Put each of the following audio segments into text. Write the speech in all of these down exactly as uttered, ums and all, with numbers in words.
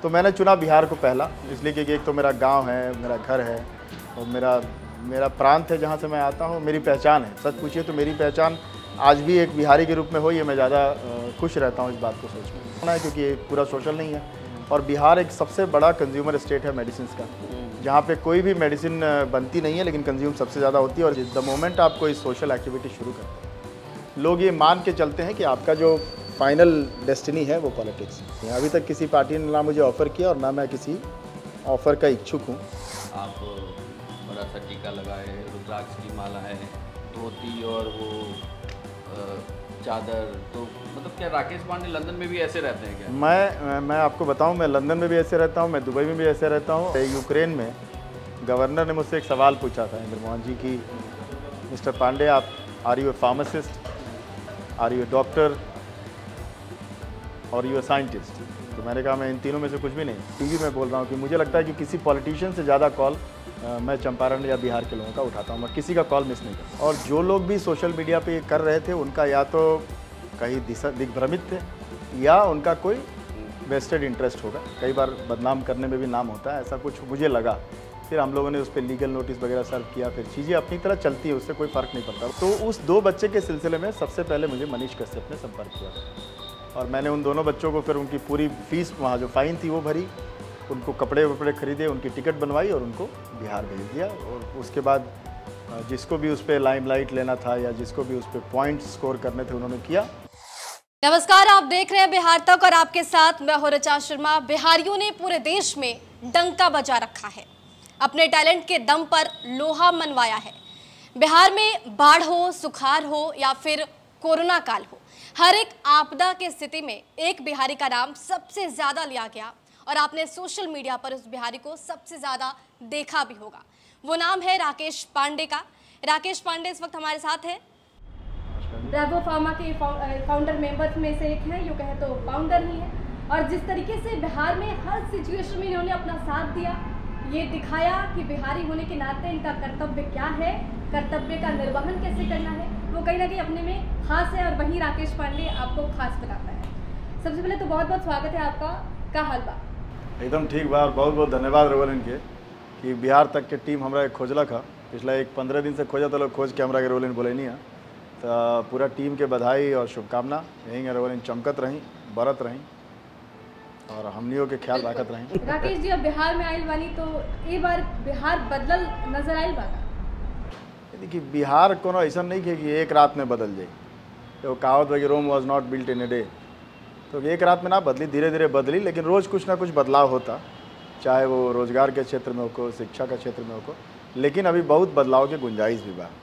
तो मैंने चुना बिहार को पहला, इसलिए क्योंकि एक तो मेरा गांव है, मेरा घर है और मेरा मेरा प्रांत है जहां से मैं आता हूं, मेरी पहचान है। सच पूछिए तो मेरी पहचान आज भी एक बिहारी के रूप में हो, ये मैं ज़्यादा खुश रहता हूं इस बात को सोच कर, क्योंकि ये पूरा सोशल नहीं है। और बिहार एक सबसे बड़ा कंज्यूमर स्टेट है मेडिसिन का, जहाँ पे कोई भी मेडिसिन बनती नहीं है लेकिन कंज्यूम सबसे ज़्यादा होती है। और द मोमेंट आप कोई सोशल एक्टिविटी शुरू करते हैं, लोग ये मान के चलते हैं कि आपका जो फाइनल डेस्टिनी है वो पॉलिटिक्स है। अभी तक किसी पार्टी ने ना मुझे ऑफ़र किया और ना मैं किसी ऑफ़र का इच्छुक हूँ। आप बड़ा सा टीका लगाए, रुद्राक्ष की माला है, धोती और वो चादर, तो मतलब क्या राकेश पांडे लंदन में भी ऐसे रहते हैं क्या? मैं मैं आपको बताऊं, मैं लंदन में भी ऐसे रहता हूं, मैं दुबई में भी ऐसे रहता हूं। यूक्रेन में गवर्नर ने मुझसे एक सवाल पूछा था इंद्र मोहन जी की, मिस्टर पांडे आप are you a pharmacist, are you a doctor और यू ए साइंटिस्ट? तो मैंने कहा मैं इन तीनों में से कुछ भी नहीं। टीवी में बोल रहा हूँ कि मुझे लगता है कि किसी पॉलिटिशियन से ज़्यादा कॉल मैं चंपारण या बिहार के लोगों का उठाता हूँ, मैं किसी का कॉल मिस नहीं करता। और जो लोग भी सोशल मीडिया पे कर रहे थे उनका या तो कहीं दिग्भ्रमित थे या उनका कोई वेस्टेड इंटरेस्ट होगा। कई बार बदनाम करने में भी नाम होता है, ऐसा कुछ मुझे लगा। फिर हम लोगों ने उस पर लीगल नोटिस वगैरह सर्व किया, फिर चीज़ें अपनी तरह चलती है, उससे कोई फ़र्क नहीं पड़ता। तो उस दो बच्चे के सिलसिले में सबसे पहले मुझे मनीष कश्यप ने संपर्क किया और मैंने उन दोनों बच्चों को फिर उनकी पूरी फीस, वहाँ जो फ़ाइन थी वो भरी, उनको कपड़े वपड़े खरीदे, उनकी टिकट बनवाई और उनको बिहार भेज दिया। और उसके बाद जिसको भी उस पर लाइमलाइट लेना था या जिसको भी उस पर पॉइंट स्कोर करने थे उन्होंने किया। नमस्कार, आप देख रहे हैं बिहार तक और आपके साथ मैं हूं ऋचा शर्मा। बिहारियों ने पूरे देश में डंका बजा रखा है, अपने टैलेंट के दम पर लोहा मनवाया है। बिहार में बाढ़ हो, सुखाड़ हो या फिर कोरोना काल हो, हर एक आपदा की स्थिति में एक बिहारी का नाम सबसे ज्यादा लिया गया और आपने सोशल मीडिया पर उस बिहारी को सबसे ज्यादा देखा भी होगा। वो नाम है राकेश पांडे का। राकेश पांडे इस वक्त हमारे साथ है, ब्रावो फार्मा के फाउंडर मेंबर्स में से एक है, यूँ कहे तो फाउंडर ही है। और जिस तरीके से बिहार में हर सिचुएशन में इन्होंने अपना साथ दिया, ये दिखाया कि बिहारी होने के नाते इनका कर्तव्य क्या है, कर्तव्य का निर्वहन कैसे करना है, वो कहीं ना कहीं अपने में खास है और वही राकेश पांडे आपको खास बनाता है। सबसे पहले तो बहुत बहुत स्वागत है आपका। का हाल बा? एकदम ठीक बा और बहुत बहुत धन्यवाद रवल इनके कि बिहार तक के टीम हमारा खोजला था। पिछला एक पंद्रह दिन से खोजा था लोग, खोज के हमारा के रोलिन बोले नहीं है। तो पूरा टीम के बधाई और शुभकामना। यहीं रोलिन चमकत रहीं, बरत रहीं और हमनियों के ख्याल रखत रहीं। राकेश जी, अब बिहार में आयल बानी तो ये बार बिहार बदलल नजर आयल बा? देखिए, बिहार कोनो ऐसा नहीं है कि एक रात में बदल जाए। तो कहावत है कि Rome was not built in a day, तो एक रात में ना बदली, धीरे धीरे बदली, लेकिन रोज़ कुछ ना कुछ बदलाव होता, चाहे वो रोजगार के क्षेत्र में हो, शिक्षा के क्षेत्र में हो, लेकिन अभी बहुत बदलाव की गुंजाइश भी बा।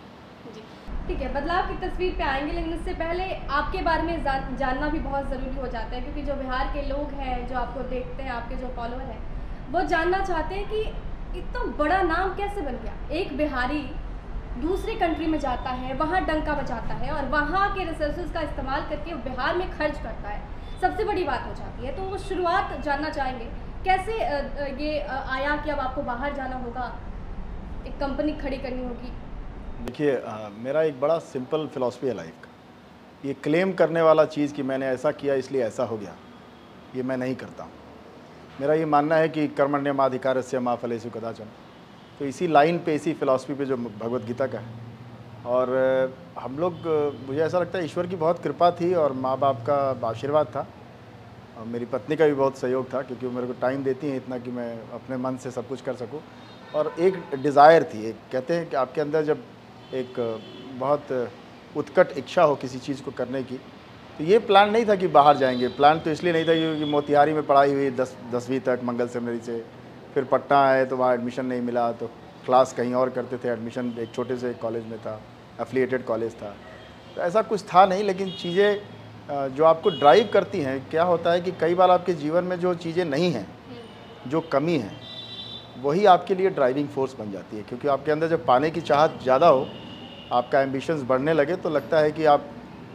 ठीक है, बदलाव की तस्वीर पे आएंगे, लेकिन इससे पहले आपके बारे में जान, जानना भी बहुत ज़रूरी हो जाता है, क्योंकि जो बिहार के लोग हैं, जो आपको देखते हैं, आपके जो फॉलोअर हैं, वो जानना चाहते हैं कि इतना बड़ा नाम कैसे बन गया। एक बिहारी दूसरी कंट्री में जाता है, वहाँ डंका बजाता है और वहाँ के रिसोर्सेज का इस्तेमाल करके बिहार में खर्च करता है, सबसे बड़ी बात हो जाती है। तो वो शुरुआत जानना चाहेंगे, कैसे ये आया कि अब आपको बाहर जाना होगा, एक कंपनी खड़ी करनी होगी? देखिए, मेरा एक बड़ा सिंपल फिलॉसफी है लाइफ का। ये क्लेम करने वाला चीज़ कि मैंने ऐसा किया इसलिए ऐसा हो गया, ये मैं नहीं करता हूँ। मेरा ये मानना है कि कर्मण्यमाधिकारस्य मा फलेषु कदाचन। तो इसी लाइन पे, इसी फिलॉसफी पे जो भगवत गीता का है, और हम लोग, मुझे ऐसा लगता है ईश्वर की बहुत कृपा थी और माँ बाप का आशीर्वाद था और मेरी पत्नी का भी बहुत सहयोग था, क्योंकि वो मेरे को टाइम देती हैं इतना कि मैं अपने मन से सब कुछ कर सकूं। और एक डिज़ायर थी, एक कहते हैं कि आपके अंदर जब एक बहुत उत्कट इच्छा हो किसी चीज़ को करने की, तो ये प्लान नहीं था कि बाहर जाएंगे। प्लान तो इसलिए नहीं था क्योंकि मोतिहारी में पढ़ाई हुई दस दसवीं तक मंगल सेमिनरी से, फिर पटना आए तो वहाँ एडमिशन नहीं मिला, तो क्लास कहीं और करते थे, एडमिशन एक छोटे से कॉलेज में था, एफिलिएटेड कॉलेज था। तो ऐसा कुछ था नहीं, लेकिन चीज़ें जो आपको ड्राइव करती हैं, क्या होता है कि कई बार आपके जीवन में जो चीज़ें नहीं हैं, जो कमी है, वही आपके लिए ड्राइविंग फोर्स बन जाती है। क्योंकि आपके अंदर जब पाने की चाहत ज़्यादा हो, आपका एम्बिशंस बढ़ने लगे, तो लगता है कि आप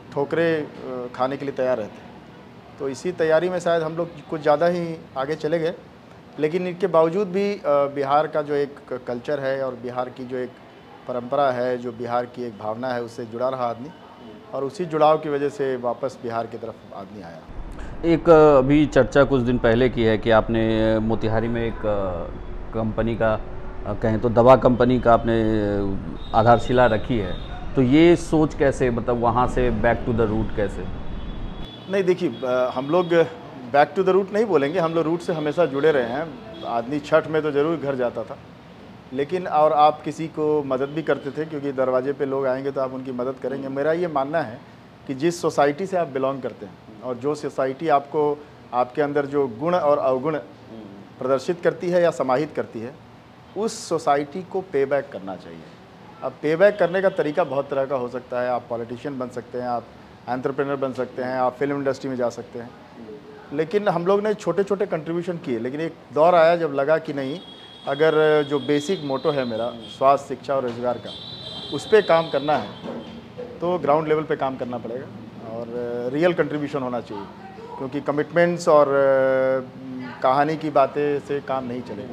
ठोकरे खाने के लिए तैयार रहते हैं। तो इसी तैयारी में शायद हम लोग कुछ ज़्यादा ही आगे चले गए, लेकिन इनके बावजूद भी बिहार का जो एक कल्चर है और बिहार की जो एक परंपरा है, जो बिहार की एक भावना है, उससे जुड़ा रहा आदमी, और उसी जुड़ाव की वजह से वापस बिहार की तरफ आदमी आया। एक अभी चर्चा कुछ दिन पहले की है कि आपने मोतिहारी में एक कंपनी का, कहें तो दवा कंपनी का आपने आधारशिला रखी है, तो ये सोच कैसे, मतलब वहाँ से बैक टू द रूट कैसे? नहीं देखिए, हम लोग बैक टू द रूट नहीं बोलेंगे, हम लोग रूट से हमेशा जुड़े रहे हैं। आदमी छठ में तो ज़रूर घर जाता था, लेकिन और आप किसी को मदद भी करते थे, क्योंकि दरवाजे पे लोग आएंगे तो आप उनकी मदद करेंगे। मेरा ये मानना है कि जिस सोसाइटी से आप बिलोंग करते हैं और जो सोसाइटी आपको, आपके अंदर जो गुण और अवगुण प्रदर्शित करती है या समाहित करती है, उस सोसाइटी को पे बैक करना चाहिए। अब पे बैक करने का तरीका बहुत तरह का हो सकता है। आप पॉलिटिशियन बन सकते हैं, आप एंटरप्रेन्योर बन सकते हैं, आप फिल्म इंडस्ट्री में जा सकते हैं। लेकिन हम लोग ने छोटे छोटे कंट्रीब्यूशन किए, लेकिन एक दौर आया जब लगा कि नहीं, अगर जो बेसिक मोटो है मेरा स्वास्थ्य, शिक्षा और रोजगार का, उस पर काम करना है तो ग्राउंड लेवल पे काम करना पड़ेगा और रियल कंट्रीब्यूशन होना चाहिए, क्योंकि कमिटमेंट्स और कहानी की बातें से काम नहीं चलेगा।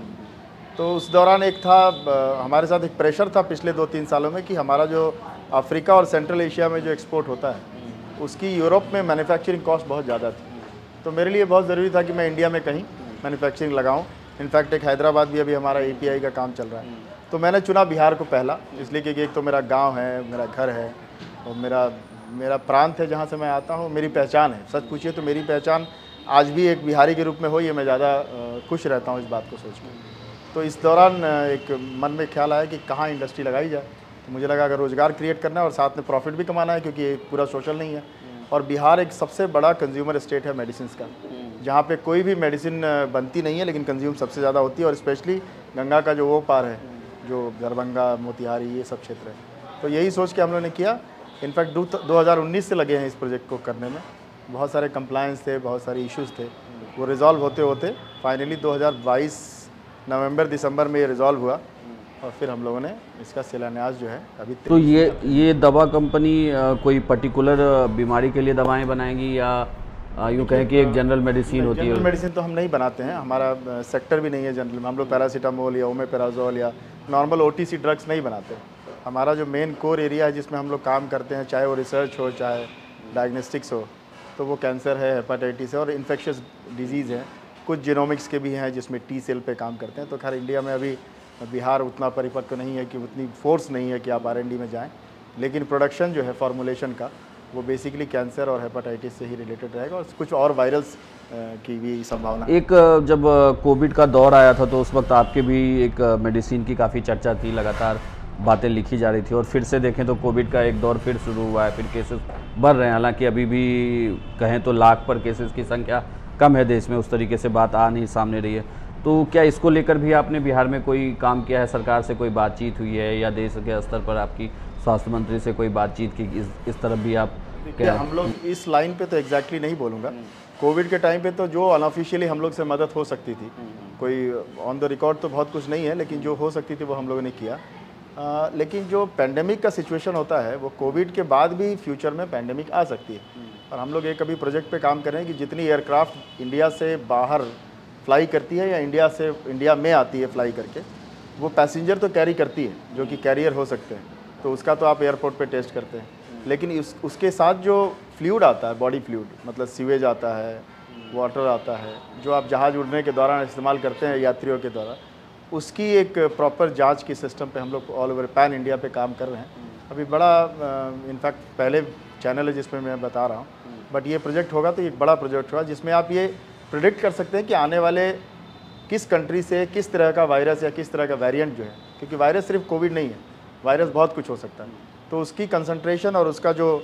तो उस दौरान एक था, हमारे साथ एक प्रेशर था पिछले दो तीन सालों में कि हमारा जो अफ्रीका और सेंट्रल एशिया में जो एक्सपोर्ट होता है, उसकी यूरोप में मैन्युफैक्चरिंग कॉस्ट बहुत ज़्यादा थी। तो मेरे लिए बहुत ज़रूरी था कि मैं इंडिया में कहीं मैन्युफैक्चरिंग लगाऊं। इनफैक्ट एक हैदराबाद भी अभी हमारा एपीआई का काम चल रहा है। तो मैंने चुना बिहार को पहला, इसलिए कि एक तो मेरा गांव है, मेरा घर है और मेरा मेरा प्रांत है जहां से मैं आता हूं, मेरी पहचान है। सच पूछिए तो मेरी पहचान आज भी एक बिहारी के रूप में हो, ये मैं ज़्यादा खुश रहता हूँ इस बात को सोच कर। तो इस दौरान एक मन में ख्याल आया कि कहाँ इंडस्ट्री लगाई जाए। तो मुझे लगा अगर रोज़गार क्रिएट करना है और साथ में प्रॉफिट भी कमाना है, क्योंकि ये पूरा सोशल नहीं है। और बिहार एक सबसे बड़ा कंज्यूमर स्टेट है मेडिसिन का, जहाँ पे कोई भी मेडिसिन बनती नहीं है लेकिन कंज्यूम सबसे ज़्यादा होती है, और स्पेशली गंगा का जो वो पार है, जो दरभंगा, मोतिहारी, ये सब क्षेत्र है। तो यही सोच के हम लोगों ने किया। इनफैक्ट दो हज़ार उन्नीस से लगे हैं इस प्रोजेक्ट को करने में। बहुत सारे कंप्लायंस थे, बहुत सारे इश्यूज़ थे, वो रिज़ॉल्व होते होते फाइनली दो हज़ार बाईस नवंबर दिसंबर में ये रिज़ॉल्व हुआ और फिर हम लोगों ने इसका शिलान्यास जो है अभी। तो ये ये दवा कंपनी कोई पर्टिकुलर बीमारी के लिए दवाएं बनाएगी या यूँ कहें कि एक जनरल मेडिसिन होती है? जनरल मेडिसिन तो हम नहीं बनाते हैं, हमारा सेक्टर भी नहीं है जनरल में। हम लोग पैरासीटामोल या ओमेपेराजोल या नॉर्मल ओटीसी ड्रग्स नहीं बनाते। हमारा जो मेन कोर एरिया है जिसमें हम लोग काम करते हैं, चाहे वो रिसर्च हो, चाहे डायग्नोस्टिक्स हो, तो वो कैंसर है, हेपेटाइटिस है और इन्फेक्शियस डिजीज़ है। कुछ जीनोमिक्स के भी हैं जिसमें टी सेल पे काम करते हैं। तो खैर इंडिया में अभी बिहार उतना परिपक्व नहीं है कि उतनी फोर्स नहीं है कि आप आर एन डी में जाएं, लेकिन प्रोडक्शन जो है फॉर्मुलेशन का वो बेसिकली कैंसर और हेपेटाइटिस से ही रिलेटेड रहेगा और कुछ और वायरल्स की भी संभावना। एक जब कोविड का दौर आया था तो उस वक्त आपके भी एक मेडिसिन की काफ़ी चर्चा थी, लगातार बातें लिखी जा रही थी, और फिर से देखें तो कोविड का एक दौर फिर शुरू हुआ है, फिर केसेस बढ़ रहे हैं। हालांकि अभी भी कहें तो लाख पर केसेस की संख्या कम है देश में, उस तरीके से बात आ नहीं सामने रही है। तो क्या इसको लेकर भी आपने बिहार में कोई काम किया है, सरकार से कोई बातचीत हुई है या देश के स्तर पर आपकी स्वास्थ्य मंत्री से कोई बातचीत की? इस इस तरफ भी आप क्या? हम लोग इस लाइन पे तो एग्जैक्टली नहीं बोलूँगा। कोविड के टाइम पे तो जो अनऑफिशियली हम लोग से मदद हो सकती थी, कोई ऑन द रिकॉर्ड तो बहुत कुछ नहीं है, लेकिन जो हो सकती थी वो हम लोगों ने किया। आ, लेकिन जो पैंडेमिक का सिचुएशन होता है वो कोविड के बाद भी फ्यूचर में पैंडेमिक आ सकती है। और हम लोग एक अभी प्रोजेक्ट पे काम कर रहे हैं कि जितनी एयरक्राफ्ट इंडिया से बाहर फ्लाई करती है या इंडिया से इंडिया में आती है फ्लाई करके, वो पैसेंजर तो कैरी करती है जो कि कैरियर हो सकते हैं, तो उसका तो आप एयरपोर्ट पे टेस्ट करते हैं। लेकिन उस उसके साथ जो फ्लूइड आता है, बॉडी फ्लूइड, मतलब सीवेज आता है, वाटर आता है, जो आप जहाज़ उड़ने के दौरान इस्तेमाल करते हैं यात्रियों के द्वारा, उसकी एक प्रॉपर जांच की सिस्टम पे हम लोग ऑल ओवर पैन इंडिया पे काम कर रहे हैं। अभी बड़ा इनफैक्ट पहले चैनल है जिसमें मैं बता रहा हूँ, बट ये प्रोजेक्ट होगा तो एक बड़ा प्रोजेक्ट होगा जिसमें आप ये प्रिडिक्ट कर सकते हैं कि आने वाले किस कंट्री से किस तरह का वायरस या किस तरह का वेरिएंट जो है, क्योंकि वायरस सिर्फ कोविड नहीं है, वायरस बहुत कुछ हो सकता है, तो उसकी कंसंट्रेशन और उसका जो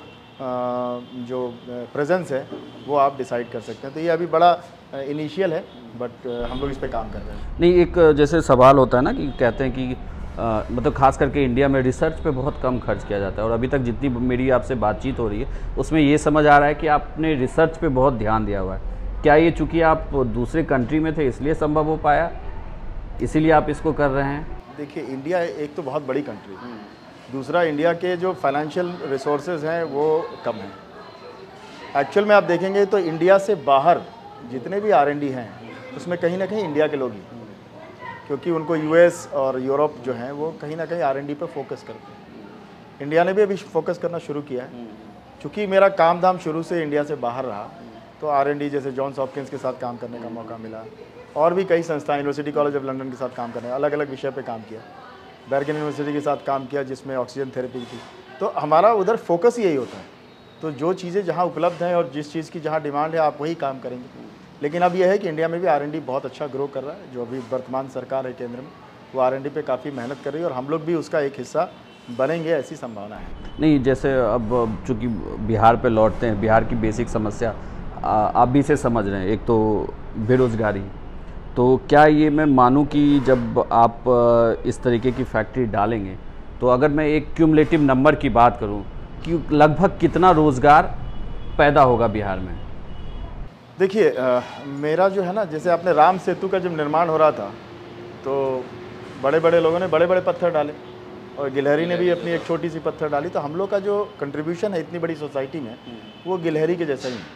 आ, जो प्रेजेंस है वो आप डिसाइड कर सकते हैं। तो ये अभी बड़ा इनिशियल है, बट हम लोग इस पे काम कर रहे हैं। नहीं, एक जैसे सवाल होता है ना कि कहते हैं कि आ, मतलब खास करके इंडिया में रिसर्च पे बहुत कम खर्च किया जाता है, और अभी तक जितनी मेरी आपसे बातचीत हो रही है उसमें ये समझ आ रहा है कि आपने रिसर्च पे बहुत ध्यान दिया हुआ है। क्या ये चूँकि आप दूसरे कंट्री में थे इसलिए संभव हो पाया, इसीलिए आप इसको कर रहे हैं? देखिए, इंडिया एक तो बहुत बड़ी कंट्री है, दूसरा इंडिया के जो फाइनेंशियल रिसोर्सेज हैं वो कम हैं। एक्चुअल में आप देखेंगे तो इंडिया से बाहर जितने भी आर एन डी हैं उसमें कहीं ना कहीं इंडिया के लोग ही, क्योंकि उनको यूएस और यूरोप जो हैं वो कहीं ना कहीं आर एन डी पर फोकस करते हैं। इंडिया ने भी अभी फोकस करना शुरू किया है। चूँकि मेरा काम धाम शुरू से इंडिया से बाहर रहा, तो आर एंड डी जैसे जॉन्स हॉपकिंस के साथ काम करने का मौका मिला, और भी कई संस्थाएं, यूनिवर्सिटी कॉलेज ऑफ लंदन के साथ काम करने, अलग अलग विषय पे काम किया, बेर्कन यूनिवर्सिटी के साथ काम किया जिसमें ऑक्सीजन थेरेपी थी। तो हमारा उधर फोकस यही होता है, तो जो चीज़ें जहाँ उपलब्ध हैं और जिस चीज़ की जहाँ डिमांड है आप वही काम करेंगे। लेकिन अब यह है कि इंडिया में भी आर एंड डी बहुत अच्छा ग्रो कर रहा है, जो अभी वर्तमान सरकार है केंद्र में वो आर एंड डी पे काफ़ी मेहनत कर रही है और हम लोग भी उसका एक हिस्सा बनेंगे, ऐसी संभावना है। नहीं, जैसे अब चूँकि बिहार पे लौटते हैं, बिहार की बेसिक समस्या आ, आप भी इसे समझ रहे हैं, एक तो बेरोज़गारी, तो क्या ये मैं मानूं कि जब आप इस तरीके की फैक्ट्री डालेंगे तो अगर मैं एक क्यूमुलेटिव नंबर की बात करूं कि लगभग कितना रोज़गार पैदा होगा बिहार में? देखिए, मेरा जो है ना, जैसे आपने राम सेतु का जब निर्माण हो रहा था तो बड़े बड़े लोगों ने बड़े बड़े पत्थर डाले और गिलहरी ने भी अपनी एक छोटी सी पत्थर डाली, तो हम लोग का जो कंट्रीब्यूशन है इतनी बड़ी सोसाइटी में वो गिलहरी के जैसा ही है।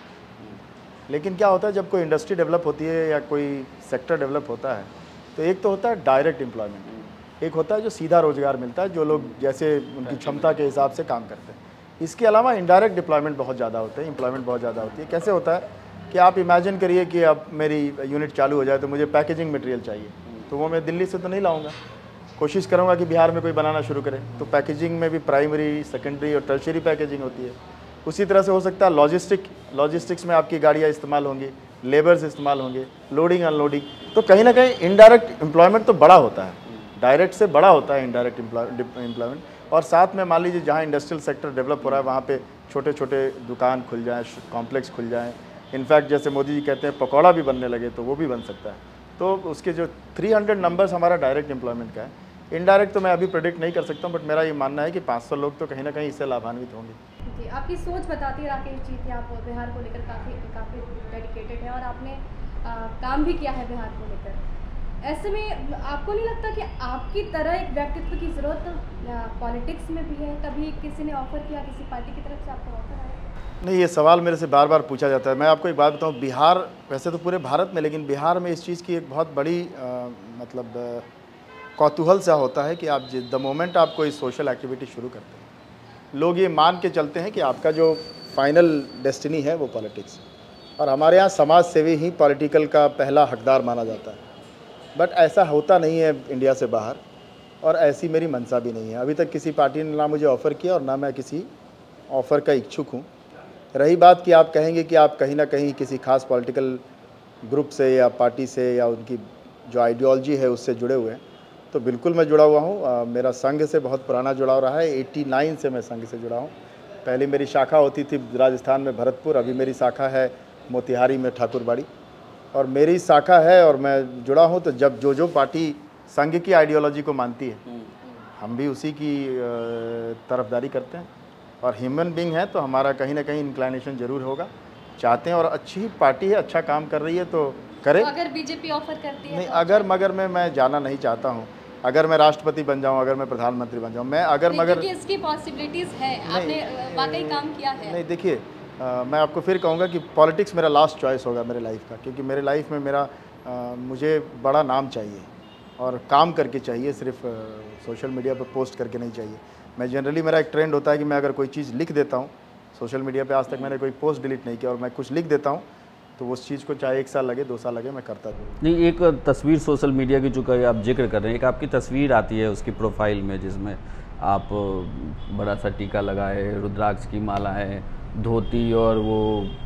लेकिन क्या होता है जब कोई इंडस्ट्री डेवलप होती है या कोई सेक्टर डेवलप होता है तो एक तो होता है डायरेक्ट एम्प्लॉयमेंट, एक होता है जो सीधा रोजगार मिलता है, जो लोग जैसे उनकी क्षमता के हिसाब से काम करते हैं। इसके अलावा इनडायरेक्ट डिप्लॉयमेंट बहुत ज़्यादा होते हैं, एम्प्लॉयमेंट बहुत ज़्यादा होती है। कैसे होता है कि आप इमेजिन करिए कि अब मेरी यूनिट चालू हो जाए तो मुझे पैकेजिंग मटेरियल चाहिए, तो वो मैं दिल्ली से तो नहीं लाऊंगा, कोशिश करूंगा कि बिहार में कोई बनाना शुरू करे। तो पैकेजिंग में भी प्राइमरी, सेकेंडरी और टर्शियरी पैकेजिंग होती है। उसी तरह से हो सकता है लॉजिस्टिक लॉजिस्टिक्स में आपकी गाड़ियाँ इस्तेमाल होंगी, लेबर्स इस्तेमाल होंगे, लोडिंग अनलोडिंग। तो कहीं ना कहीं इनडायरेक्ट एम्प्लॉयमेंट तो बड़ा होता है, डायरेक्ट से बड़ा होता है इनडायरेक्ट एम्प्लॉयमेंट। और साथ में मान लीजिए जहाँ इंडस्ट्रियल सेक्टर डेवलप हो रहा है वहाँ पे छोटे छोटे दुकान खुल जाएँ, कॉम्प्लेक्स खुल जाएँ। इनफैक्ट जैसे मोदी जी कहते हैं पकौड़ा भी बनने लगे तो वो भी बन सकता है। तो उसके जो तीन सौ नंबर्स हमारा डायरेक्ट एम्प्लॉयमेंट का है, इनडायरेक्ट तो मैं अभी प्रेडिक्ट नहीं कर सकता हूँ, बट मेरा ये मानना है कि पाँच सौ लोग तो कहीं ना कहीं इससे लाभान्वित होंगे। जी, आपकी सोच बताती है राकेश जी कि आप बिहार को लेकर काफ़ी काफ़ी डेडिकेटेड है और आपने आ, काम भी किया है बिहार को लेकर। ऐसे में आपको नहीं लगता कि आपकी तरह एक व्यक्तित्व की ज़रूरत पॉलिटिक्स में भी है? कभी किसी ने ऑफ़र किया, किसी पार्टी की तरफ से आपको ऑफर आया? नहीं, ये सवाल मेरे से बार बार पूछा जाता है। मैं आपको एक बात बताऊँ, बिहार वैसे तो पूरे भारत में, लेकिन बिहार में इस चीज़ की एक बहुत बड़ी आ, मतलब कौतूहल सा होता है कि आप द मोमेंट आप कोई सोशल एक्टिविटी शुरू करते हैं, लोग ये मान के चलते हैं कि आपका जो फाइनल डेस्टिनी है वो पॉलिटिक्स, और हमारे यहाँ समाज सेवी ही पॉलिटिकल का पहला हकदार माना जाता है। बट ऐसा होता नहीं है इंडिया से बाहर, और ऐसी मेरी मंशा भी नहीं है। अभी तक किसी पार्टी ने ना मुझे ऑफ़र किया और ना मैं किसी ऑफ़र का इच्छुक हूँ। रही बात कि आप कहेंगे कि आप कहीं ना कहीं किसी खास पॉलिटिकल ग्रुप से या पार्टी से या उनकी जो आइडियोलॉजी है उससे जुड़े हुए हैं, तो बिल्कुल मैं जुड़ा हुआ हूँ। मेरा संघ से बहुत पुराना जुड़ाव रहा है, नवासी से मैं संघ से जुड़ा हूँ। पहले मेरी शाखा होती थी राजस्थान में भरतपुर, अभी मेरी शाखा है मोतिहारी में ठाकुरबाड़ी, और मेरी शाखा है और मैं जुड़ा हूँ। तो जब जो जो पार्टी संघ की आइडियोलॉजी को मानती है हम भी उसी की तरफदारी करते हैं, और ह्यूमन बीइंग है तो हमारा कहीं ना कहीं इंक्लाइनेशन ज़रूर होगा। चाहते हैं और अच्छी ही पार्टी है, अच्छा काम कर रही है तो करे। तो अगर बीजेपी ऑफर करती है नहीं, तो अगर मगर में मैं जाना नहीं चाहता हूँ। अगर मैं राष्ट्रपति बन जाऊँ, अगर मैं प्रधानमंत्री बन जाऊँ, मैं अगर मगर क्योंकि इसकी पॉसिबिलिटीज़ है, आपने वाकई काम किया है। नहीं, देखिए मैं आपको फिर कहूँगा कि पॉलिटिक्स मेरा लास्ट चॉइस होगा मेरे लाइफ का, क्योंकि मेरे लाइफ में मेरा आ, मुझे बड़ा नाम चाहिए और काम करके चाहिए, सिर्फ सोशल मीडिया पर पोस्ट करके नहीं चाहिए। मैं जनरली, मेरा एक ट्रेंड होता है कि मैं अगर कोई चीज़ लिख देता हूँ सोशल मीडिया पे, आज तक मैंने कोई पोस्ट डिलीट नहीं किया, और मैं कुछ लिख देता हूँ तो उस चीज़ को चाहे एक साल लगे, दो साल लगे, मैं करता हूँ। नहीं, एक तस्वीर सोशल मीडिया की जो आप जिक्र कर रहे हैं, एक आपकी तस्वीर आती है उसकी प्रोफाइल में जिसमें आप बड़ा सा टीका लगाए, रुद्राक्ष की माला है, धोती और वो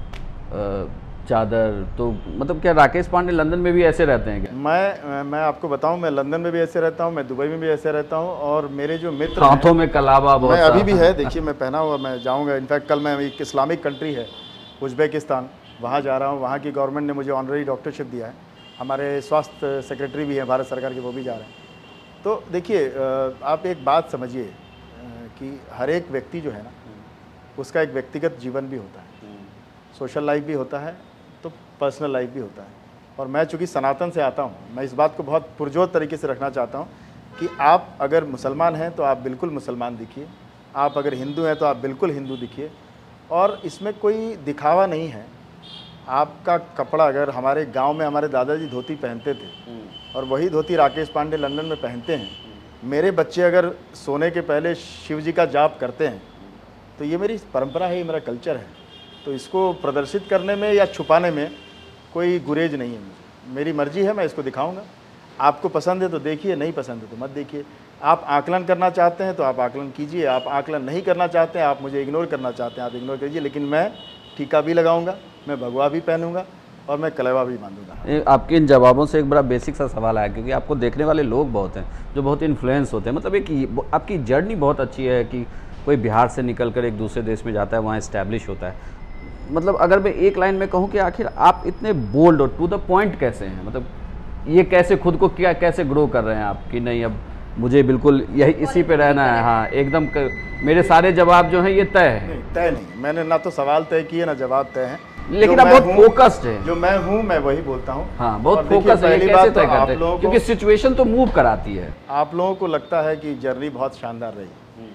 चादर, तो मतलब क्या राकेश पांडे लंदन में भी ऐसे रहते हैं क्या? मैं मैं आपको बताऊं, मैं लंदन में भी ऐसे रहता हूं, मैं दुबई में भी ऐसे रहता हूं, और मेरे जो मित्र हाथों में कलावा बहुत, मैं अभी भी है, देखिए मैं पहना हुआ, मैं जाऊंगा। इनफैक्ट कल मैं एक इस्लामिक कंट्री है उज़्बेकिस्तान, वहाँ जा रहा हूँ। वहाँ की गवर्नमेंट ने मुझे ऑनररी डॉक्टरशिप दिया है। हमारे स्वास्थ्य सेक्रेटरी भी हैं भारत सरकार के, वो भी जा रहे हैं। तो देखिए, आप एक बात समझिए कि हर एक व्यक्ति जो है ना, उसका एक व्यक्तिगत जीवन भी होता है, सोशल लाइफ भी होता है, तो पर्सनल लाइफ भी होता है। और मैं चूँकि सनातन से आता हूँ, मैं इस बात को बहुत पुरजोर तरीके से रखना चाहता हूँ कि आप अगर मुसलमान हैं तो आप बिल्कुल मुसलमान दिखिए, आप अगर हिंदू हैं तो आप बिल्कुल हिंदू दिखिए, और इसमें कोई दिखावा नहीं है। आपका कपड़ा, अगर हमारे गांव में हमारे दादाजी धोती पहनते थे और वही धोती राकेश पांडे लंदन में पहनते हैं, मेरे बच्चे अगर सोने के पहले शिव जी का जाप करते हैं, तो ये मेरी परंपरा है, ये मेरा कल्चर है। तो इसको प्रदर्शित करने में या छुपाने में कोई गुरेज नहीं है मुझे। मेरी मर्जी है, मैं इसको दिखाऊंगा। आपको पसंद है तो देखिए, नहीं पसंद है तो मत देखिए। आप आकलन करना चाहते हैं तो आप आकलन कीजिए, आप आकलन नहीं करना चाहते हैं, आप मुझे इग्नोर करना चाहते हैं, आप इग्नोर कीजिए। लेकिन मैं टीका भी लगाऊंगा, मैं भगवा भी पहनूंगा और मैं कलेवा भी बांधूंगा। आपके इन जवाबों से एक बड़ा बेसिक सा सवाल आया, क्योंकि आपको देखने वाले लोग बहुत हैं जो बहुत इन्फ्लुएंस होते हैं। मतलब एक आपकी जर्नी बहुत अच्छी है कि कोई बिहार से निकल कर एक दूसरे देश में जाता है, वहाँ इस्टेब्लिश होता है। मतलब अगर मैं एक लाइन में कहूँ कि आखिर आप इतने बोल्ड और टू द पॉइंट कैसे हैं, मतलब ये कैसे खुद को क्या कैसे ग्रो कर रहे हैं आप कि नहीं अब मुझे बिल्कुल यही इसी पे रहना है। हाँ, एकदम कर, मेरे सारे जवाब जो हैं ये तय है। नहीं, तय नहीं, मैंने ना तो सवाल तय किए ना जवाब तय हैं, लेकिन आप बहुत फोकस्ड है। जो मैं हूँ मैं वही बोलता हूँ। हाँ, बहुत फोकस है। ये कैसे तय करते हैं, क्योंकि सिचुएशन तो मूव कराती है। आप लोगों को लगता है कि जर्नी बहुत शानदार रही।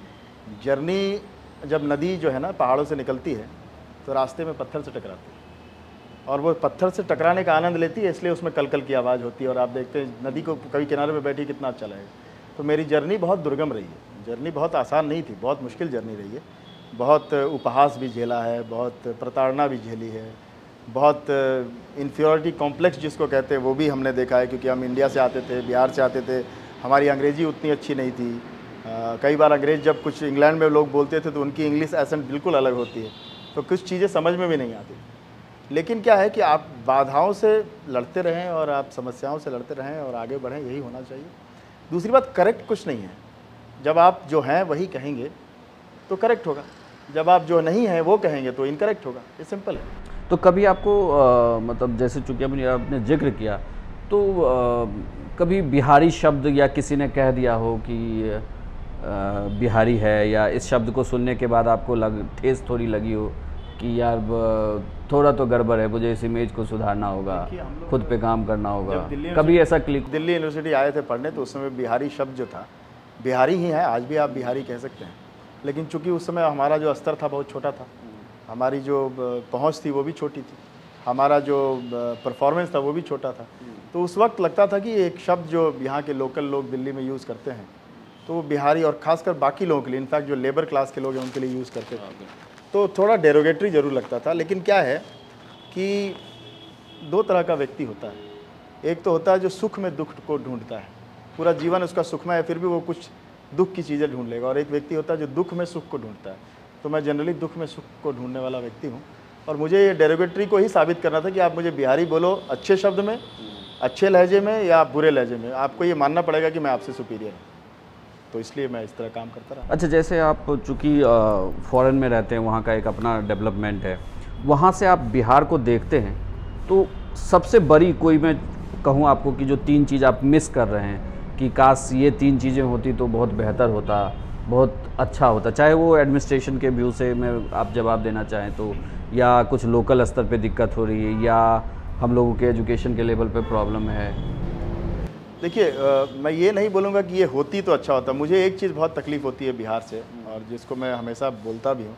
जर्नी जब नदी जो है ना पहाड़ों से निकलती है तो रास्ते में पत्थर से टकराती है, और वो पत्थर से टकराने का आनंद लेती है, इसलिए उसमें कलकल की आवाज़ होती है। और आप देखते हैं नदी को कभी किनारे में बैठी कितना अच्छा लगेगा। तो मेरी जर्नी बहुत दुर्गम रही है, जर्नी बहुत आसान नहीं थी, बहुत मुश्किल जर्नी रही है। बहुत उपहास भी झेला है, बहुत प्रताड़ना भी झेली है, बहुत इन्फीरियरिटी कॉम्प्लेक्स जिसको कहते हैं वो भी हमने देखा है, क्योंकि हम इंडिया से आते थे, बिहार से आते थे, हमारी अंग्रेज़ी उतनी अच्छी नहीं थी। आ, कई बार अंग्रेज़ जब कुछ इंग्लैंड में लोग बोलते थे तो उनकी इंग्लिश एसेंट बिल्कुल अलग होती है, तो कुछ चीज़ें समझ में भी नहीं आती। लेकिन क्या है कि आप बाधाओं से लड़ते रहें और आप समस्याओं से लड़ते रहें और आगे बढ़ें, यही होना चाहिए। दूसरी बात, करेक्ट कुछ नहीं है। जब आप जो हैं वही कहेंगे तो करेक्ट होगा, जब आप जो नहीं हैं वो कहेंगे तो इनकरेक्ट होगा, ये सिंपल है। तो कभी आपको आ, मतलब जैसे चूँकि आपने आपने जिक्र किया तो आ, कभी बिहारी शब्द या किसी ने कह दिया हो कि आ, बिहारी है, या इस शब्द को सुनने के बाद आपको लग ठेस थोड़ी लगी हो कि यार थोड़ा तो गड़बड़ है, मुझे इस इमेज को सुधारना होगा, खुद पे काम करना होगा, कभी ऐसा क्लिक? दिल्ली यूनिवर्सिटी आए थे पढ़ने तो उस समय बिहारी शब्द जो था, बिहारी ही है, आज भी आप बिहारी कह सकते हैं, लेकिन चूंकि उस समय हमारा जो स्तर था बहुत छोटा था, हमारी जो पहुंच थी वो भी छोटी थी, हमारा जो परफॉर्मेंस था वो भी छोटा था। तो उस वक्त लगता था कि एक शब्द जो यहाँ के लोकल लोग दिल्ली में यूज़ करते हैं तो वो बिहारी और ख़ासकर बाकी लोगों के लिए, इनफैक्ट जो लेबर क्लास के लोग हैं उनके लिए यूज़ करते थे, तो थोड़ा डेरोगेटरी ज़रूर लगता था। लेकिन क्या है कि दो तरह का व्यक्ति होता है। एक तो होता है जो सुख में दुख को ढूंढता है, पूरा जीवन उसका सुखमय है, फिर भी वो कुछ दुख की चीज़ें ढूंढ लेगा। और एक व्यक्ति होता है जो दुख में सुख को ढूंढता है। तो मैं जनरली दुख में सुख को ढूंढने वाला व्यक्ति हूँ, और मुझे ये डेरोगेटरी को ही साबित करना था कि आप मुझे बिहारी बोलो अच्छे शब्द में, अच्छे लहजे में या बुरे लहजे में, आपको ये मानना पड़ेगा कि मैं आपसे सुपीरियर हूँ। तो इसलिए मैं इस तरह काम करता रहा। अच्छा, जैसे आप चूँकि फॉरेन में रहते हैं, वहाँ का एक अपना डेवलपमेंट है, वहाँ से आप बिहार को देखते हैं, तो सबसे बड़ी कोई मैं कहूँ आपको कि जो तीन चीज़ आप मिस कर रहे हैं कि काश ये तीन चीज़ें होती तो बहुत बेहतर होता, बहुत अच्छा होता, चाहे वो एडमिनिस्ट्रेशन के व्यू से मैं आप जवाब देना चाहें तो, या कुछ लोकल स्तर पे दिक्कत हो रही है, या हम लोगों के एजुकेशन के लेवल पे प्रॉब्लम है? देखिए, मैं ये नहीं बोलूँगा कि ये होती तो अच्छा होता। मुझे एक चीज़ बहुत तकलीफ़ होती है बिहार से, और जिसको मैं हमेशा बोलता भी हूँ,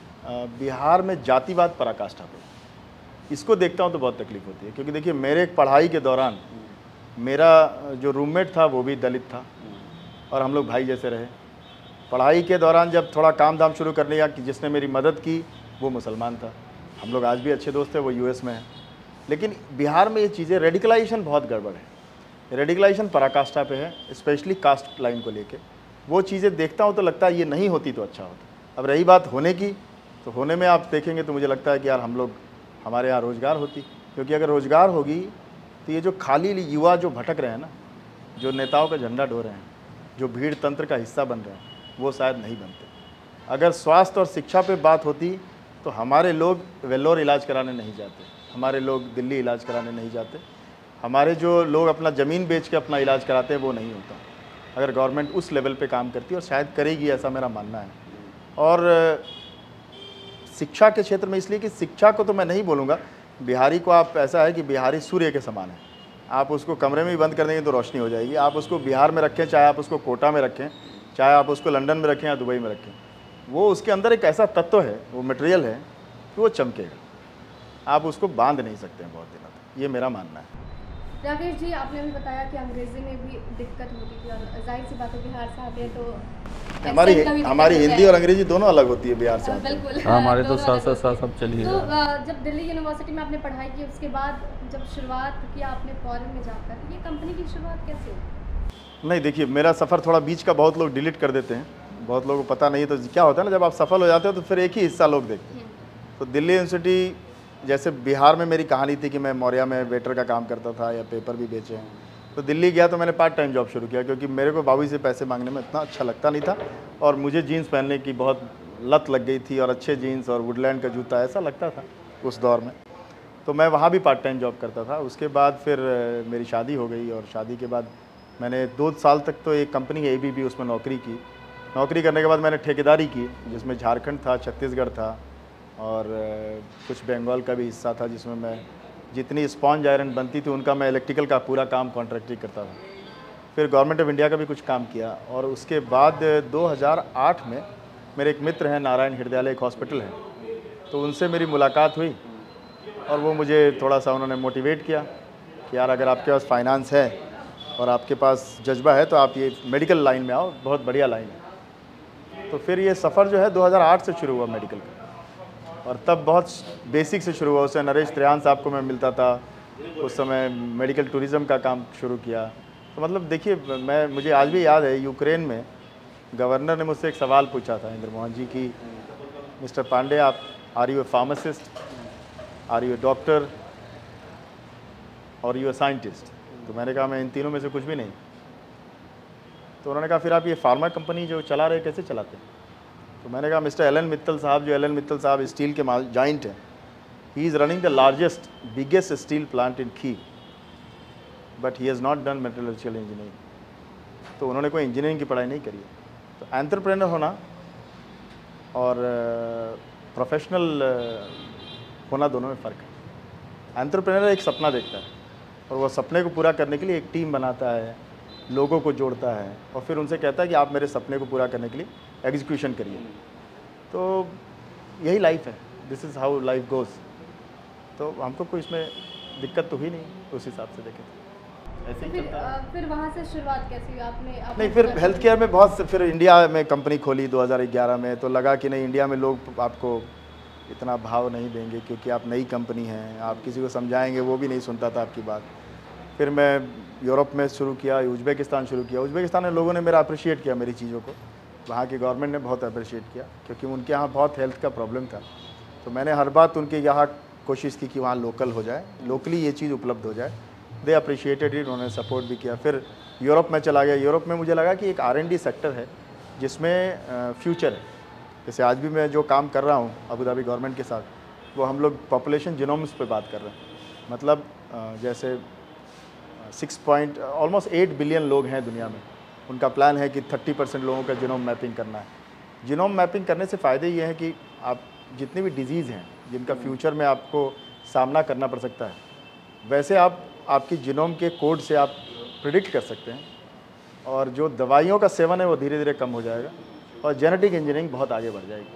बिहार में जातिवाद पराकाष्ठा पे, इसको देखता हूँ तो बहुत तकलीफ़ होती है। क्योंकि देखिए, मेरे पढ़ाई के दौरान मेरा जो रूममेट था वो भी दलित था, और हम लोग भाई जैसे रहे। पढ़ाई के दौरान जब थोड़ा काम धाम शुरू कर लिया, कि जिसने मेरी मदद की वो मुसलमान था, हम लोग आज भी अच्छे दोस्त हैं, वो यूएस में है। लेकिन बिहार में ये चीज़ें, रेडिकलाइजेशन बहुत गड़बड़ है, रेडिकलाइजेशन पराकाष्ठा पे है, स्पेशली कास्ट लाइन को लेके। वो चीज़ें देखता हूँ तो लगता है ये नहीं होती तो अच्छा होता। अब रही बात होने की, तो होने में आप देखेंगे तो मुझे लगता है कि यार हम लोग, हमारे यहाँ रोज़गार होती, क्योंकि अगर रोज़गार होगी तो ये जो खाली युवा जो भटक रहे हैं ना, जो नेताओं का झंडा ढो रहे हैं, जो भीड़ तंत्र का हिस्सा बन रहे हैं, वो शायद नहीं बनते। अगर स्वास्थ्य और शिक्षा पे बात होती तो हमारे लोग वेल्लोर इलाज कराने नहीं जाते, हमारे लोग दिल्ली इलाज कराने नहीं जाते, हमारे जो लोग अपना ज़मीन बेच के अपना इलाज कराते हैं वो नहीं होता। अगर गवर्नमेंट उस लेवल पे काम करती है, और शायद करेगी, ऐसा मेरा मानना है। और शिक्षा के क्षेत्र में, इसलिए कि शिक्षा को तो मैं नहीं बोलूँगा, बिहारी को आप, ऐसा है कि बिहारी सूर्य के समान है, आप उसको कमरे में ही बंद कर देंगे तो रोशनी हो जाएगी। आप उसको बिहार में रखें, चाहे आप उसको कोटा में रखें, चाहे आप उसको लंदन में रखें या दुबई में रखें, वो उसके अंदर एक ऐसा तत्व है, वो मटेरियल है कि वो चमकेगा। आप उसको बांध नहीं सकते हैं बहुत दिनों तक, ये मेरा मानना है। राकेश जी, आपने अभी बताया कि अंग्रेजी में भी दिक्कत होती थी, और जाहिर सी बात है बिहार से आते हैं तो हमारी accent का भी हमारी दिक्कत हिंदी है। और अंग्रेजी दोनों अलग होती है बिहार से। बिल्कुल हाँ, हमारे तो दोनों साथ अलग साथ साथ होती सब चल ही है। तो रहा है। अ, जब दिल्ली यूनिवर्सिटी में आपने पढ़ाई की उसके बाद जब शुरुआत किया आपने फॉरेन में जाकर, ये कंपनी की शुरुआत कैसे हुई? नहीं देखिए, मेरा सफ़र थोड़ा बीच का बहुत लोग डिलीट कर देते हैं, बहुत लोगों को पता नहीं है। तो क्या होता है ना, जब आप सफल हो जाते हो तो फिर एक ही हिस्सा लोग देखते हैं। तो दिल्ली यूनिवर्सिटी, जैसे बिहार में मेरी कहानी थी कि मैं मौर्या में वेटर का काम करता था या पेपर भी बेचे हैं, तो दिल्ली गया तो मैंने पार्ट टाइम जॉब शुरू किया, क्योंकि मेरे को बाबू से पैसे मांगने में इतना अच्छा लगता नहीं था और मुझे जीन्स पहनने की बहुत लत लग गई थी, और अच्छे जीन्स और वुडलैंड का जूता ऐसा लगता था उस दौर में। तो मैं वहाँ भी पार्ट टाइम जॉब करता था। उसके बाद फिर अ, मेरी शादी हो गई, और शादी के बाद मैंने दो साल तक तो एक कंपनी है ए बी बी, उसमें नौकरी की। नौकरी करने के बाद मैंने ठेकेदारी की, जिसमें झारखंड था, छत्तीसगढ़ था और अ, कुछ बंगाल का भी हिस्सा था, जिसमें मैं जितनी स्पॉन्ज आयरन बनती थी उनका मैं इलेक्ट्रिकल का पूरा काम कॉन्ट्रैक्टरी करता था। फिर गवर्नमेंट ऑफ इंडिया का भी कुछ काम किया, और उसके बाद दो हज़ार आठ में मेरे एक मित्र हैं नारायण हृदयालय, एक हॉस्पिटल है, तो उनसे मेरी मुलाकात हुई और वो मुझे थोड़ा सा उन्होंने मोटिवेट किया कि यार अगर आपके पास फाइनेंस है और आपके पास जज्बा है तो आप ये मेडिकल लाइन में आओ, बहुत बढ़िया लाइन है। तो फिर ये सफ़र जो है दो हज़ार आठ से शुरू हुआ मेडिकल का, और तब बहुत बेसिक से शुरू हुआ। उससे नरेश त्रियान साहब को मैं मिलता था, उस समय मेडिकल टूरिज़्म का काम शुरू किया। तो मतलब देखिए, मैं मुझे आज भी याद है, यूक्रेन में गवर्नर ने मुझसे एक सवाल पूछा था इंद्र मोहन जी की, मिस्टर पांडे आप are you a pharmacist, are you a doctor और यू ए साइंटिस्ट? तो मैंने कहा मैं इन तीनों में से कुछ भी नहीं। तो उन्होंने कहा फिर आप ये फार्मा कंपनी जो चला रहे कैसे चलाते हैं? तो मैंने कहा मिस्टर एलन मित्तल साहब, जो एलन मित्तल साहब स्टील के जाइंट हैं, he is running the largest biggest steel plant in की, but he has not done metallurgical engineering. तो उन्होंने कोई इंजीनियरिंग की पढ़ाई नहीं करी है। तो एंटरप्रेन्योर होना और प्रोफेशनल होना, दोनों में फ़र्क है। एंटरप्रेन्योर एक सपना देखता है और वो सपने को पूरा करने के लिए एक टीम बनाता है, लोगों को जोड़ता है, और फिर उनसे कहता है कि आप मेरे सपने को पूरा करने के लिए एग्जीक्यूशन करिए। तो यही लाइफ है, this is how life goes. तो हमको कोई इसमें दिक्कत तो हुई नहीं, उस हिसाब से देखें ऐसे ही फिर चलता है। अ, फिर वहाँ से शुरुआत कैसी हुई आपने? आपने नहीं, फिर कर- हेल्थ केयर में बहुत से- फिर इंडिया में कंपनी खोली दो हज़ार ग्यारह में। तो लगा कि नहीं, इंडिया में लोग आपको इतना भाव नहीं देंगे, क्योंकि आप नई कंपनी हैं, आप किसी को समझाएंगे वो भी नहीं सुनता था आपकी बात। फिर मैं यूरोप में शुरू किया, उज़्बेकिस्तान शुरू किया। उज़्बेकिस्तान में लोगों ने मेरा अप्रिशिएट किया, मेरी चीज़ों को, वहाँ की गवर्नमेंट ने बहुत अप्रिशिएट किया, क्योंकि उनके यहाँ बहुत हेल्थ का प्रॉब्लम था। तो मैंने हर बात उनके यहाँ कोशिश की कि वहाँ लोकल हो जाए, लोकली ये चीज़ उपलब्ध हो जाए। दे अप्रिशिएटेड इट, उन्होंने सपोर्ट भी किया। फिर यूरोप में चला गया। यूरोप में मुझे लगा कि एक आर एन डी सेक्टर है जिसमें फ्यूचर है। जैसे आज भी मैं जो काम कर रहा हूँ अबू धाबी गवर्नमेंट के साथ, वो हम लोग पॉपुलेशन जीनोम्स पे बात कर रहे हैं। मतलब अ, जैसे six point almost eight billion लोग हैं दुनिया में। उनका प्लान है कि थर्टी परसेंट लोगों का जीनोम मैपिंग करना है। जीनोम मैपिंग करने से फ़ायदे ये हैं कि आप जितनी भी डिजीज़ हैं जिनका फ्यूचर में आपको सामना करना पड़ सकता है, वैसे आप आपकी जीनोम के कोड से आप प्रिडिक्ट कर सकते हैं, और जो दवाइयों का सेवन है वो धीरे धीरे कम हो जाएगा, और जेनेटिक इंजीनियरिंग बहुत आगे बढ़ जाएगी।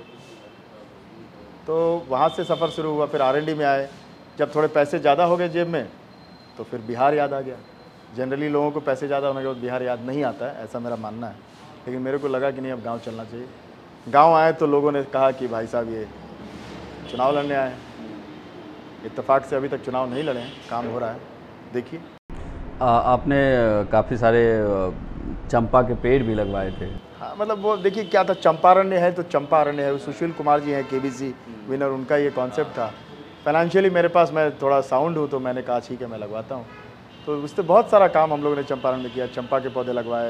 तो वहाँ से सफ़र शुरू हुआ। फिर आर एन डी में आए। जब थोड़े पैसे ज़्यादा हो गए जेब में, तो फिर बिहार याद आ गया। जनरली लोगों को पैसे ज़्यादा होने के बाद बिहार याद नहीं आता है, ऐसा मेरा मानना है। लेकिन मेरे को लगा कि नहीं, अब गांव चलना चाहिए। गांव आए तो लोगों ने कहा कि भाई साहब ये चुनाव लड़ने आए हैं। इत्तेफाक से अभी तक चुनाव नहीं लड़े हैं, काम हो रहा है, देखिए। आपने काफ़ी सारे अ, चंपा के पेड़ भी लगवाए थे। हाँ, मतलब वो देखिए क्या था, चंपारण्य है तो चंपारण्य है। सुशील कुमार जी हैं के बी सी विनर, उनका ये कॉन्सेप्ट था। फाइनेंशियली मेरे पास, मैं थोड़ा साउंड हूँ, तो मैंने कहा ठीक है मैं लगवाता हूँ। तो उससे बहुत सारा काम हम लोगों ने चंपारण में किया। चंपा के पौधे लगवाए।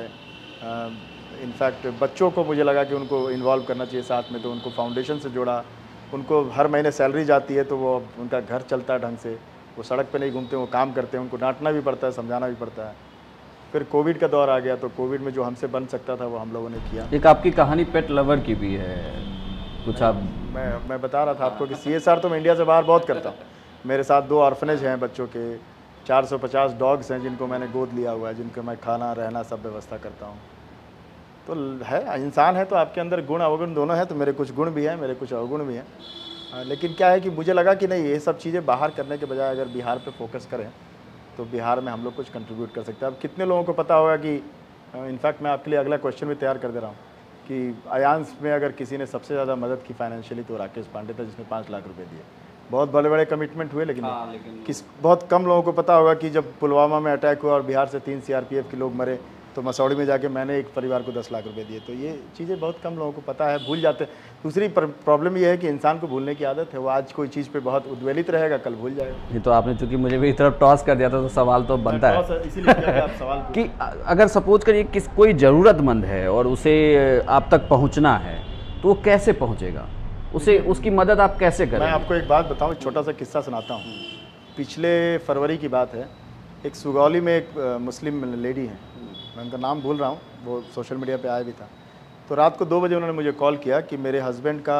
इनफैक्ट बच्चों को मुझे लगा कि उनको इन्वॉल्व करना चाहिए साथ में, तो उनको फाउंडेशन से जोड़ा। उनको हर महीने सैलरी जाती है, तो वो उनका घर चलता है ढंग से, वो सड़क पे नहीं घूमते, वो काम करते हैं। उनको डांटना भी पड़ता है, समझाना भी पड़ता है। फिर कोविड का दौर आ गया, तो कोविड में जो हमसे बन सकता था वो हम लोगों ने किया। एक आपकी कहानी पेट लवर की भी है, कुछ आप? मैं मैं बता रहा था आपको कि सी एस आर तो मैं इंडिया से बाहर बहुत करता हूँ। मेरे साथ दो ऑर्फनेज हैं बच्चों के, चार सौ पचास डॉग्स हैं जिनको मैंने गोद लिया हुआ है, जिनको मैं खाना रहना सब व्यवस्था करता हूँ। तो है, इंसान है तो आपके अंदर गुण अवगुण दोनों हैं। तो मेरे कुछ गुण भी हैं, मेरे कुछ अवगुण भी हैं। लेकिन क्या है कि मुझे लगा कि नहीं, ये सब चीज़ें बाहर करने के बजाय अगर बिहार पे फोकस करें तो बिहार में हम लोग कुछ कंट्रीब्यूट कर सकते हैं। अब कितने लोगों को पता होगा कि, इनफैक्ट मैं आपके लिए अगला क्वेश्चन भी तैयार कर दे रहा हूँ कि आयांश में अगर किसी ने सबसे ज़्यादा मदद की फाइनेंशियली तो राकेश पांडे था, जिसने पाँच लाख रुपए दिए। बहुत बड़े बड़े कमिटमेंट हुए, लेकिन, हाँ, लेकिन किस बहुत कम लोगों को पता होगा कि जब पुलवामा में अटैक हुआ और बिहार से तीन सीआरपीएफ के लोग मरे, तो मसौड़ी में जाके मैंने एक परिवार को दस लाख रुपए दिए। तो ये चीज़ें बहुत कम लोगों को पता है, भूल जाते हैं। दूसरी प्रॉब्लम ये है कि इंसान को भूलने की आदत है। वो आज कोई चीज़ पे बहुत उद्वेलित रहेगा, कल भूल जाएगा। ये तो आपने चूंकि मुझे भी इस तरफ टॉस कर दिया था, तो सवाल तो बनता है इसीलिए किया आप सवाल कि अगर सपोज करिए किस कोई ज़रूरतमंद है और उसे आप तक पहुंचना है, तो वो कैसे पहुंचेगा, उसे उसकी मदद आप कैसे करें? मैं आपको एक बात बताऊं, एक छोटा सा किस्सा सुनाता हूं। पिछले फरवरी की बात है, एक सुगौली में एक मुस्लिम लेडी है, मैं उनका नाम भूल रहा हूं, वो सोशल मीडिया पे आया भी था। तो रात को दो बजे उन्होंने मुझे कॉल किया कि मेरे हस्बैंड का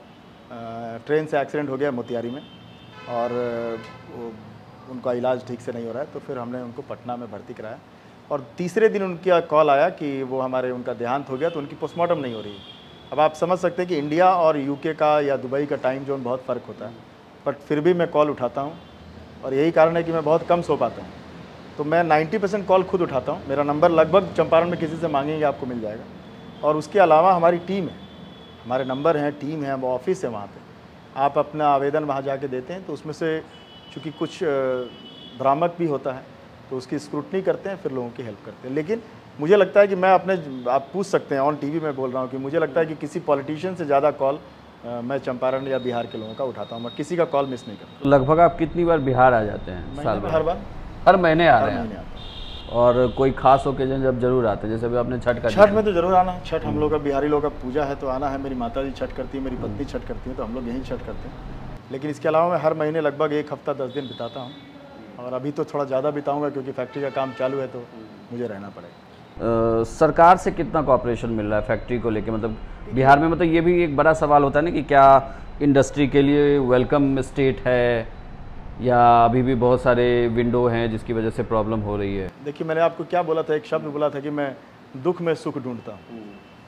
ट्रेन से एक्सीडेंट हो गया मोतिहारी में, और वो उनका इलाज ठीक से नहीं हो रहा है। तो फिर हमने उनको पटना में भर्ती कराया, और तीसरे दिन उनका कॉल आया कि वो हमारे उनका देहांत हो गया, तो उनकी पोस्टमार्टम नहीं हो रही है। अब आप समझ सकते हैं कि इंडिया और यूके का या दुबई का टाइम जोन बहुत फ़र्क होता है, बट फिर भी मैं कॉल उठाता हूँ, और यही कारण है कि मैं बहुत कम सो पाता हूँ। तो मैं नब्बे परसेंट कॉल खुद उठाता हूँ। मेरा नंबर लगभग चंपारण में किसी से मांगेंगे आपको मिल जाएगा। और उसके अलावा हमारी टीम है, हमारे नंबर हैं, टीम है, वो ऑफिस है वहाँ पे। आप अपना आवेदन वहाँ जाके देते हैं, तो उसमें से चूँकि कुछ भ्रामक भी होता है, तो उसकी स्क्रूटनी करते हैं, फिर लोगों की हेल्प करते हैं। लेकिन मुझे लगता है कि मैं अपने, आप पूछ सकते हैं ऑन टीवी में बोल रहा हूँ कि मुझे लगता है कि किसी पॉलिटिशियन से ज़्यादा कॉल मैं चंपारण या बिहार के लोगों का उठाता हूँ। मैं किसी का कॉल मिस नहीं करता। लगभग आप कितनी बार बिहार आ जाते हैं साल में? हर बार, हर महीने आ हर रहे महीने हैं। आता हूँ। और कोई खास ओकेजन जब जरूर आते हैं, जैसे अभी आपने छठ का छठ में तो जरूर आना। छठ हम लोग का, बिहारी लोग का पूजा है, तो आना है। मेरी माता जी छठ करती है, मेरी पत्नी छठ करती है, तो हम लोग यहीं छठ करते हैं। लेकिन इसके अलावा मैं हर महीने लगभग एक हफ्ता दस दिन बिताता हूँ, और अभी तो थोड़ा ज़्यादा बिताऊँगा क्योंकि फैक्ट्री का काम चालू है, तो मुझे रहना पड़ेगा। आ, सरकार से कितना कॉपरेशन मिल रहा है फैक्ट्री को लेके? मतलब बिहार में, मतलब ये भी एक बड़ा सवाल होता है ना कि क्या इंडस्ट्री के लिए वेलकम स्टेट है, या अभी भी बहुत सारे विंडो हैं जिसकी वजह से प्रॉब्लम हो रही है? देखिए, मैंने आपको क्या बोला था, एक शब्द बोला था कि मैं दुख में सुख ढूंढता हूँ।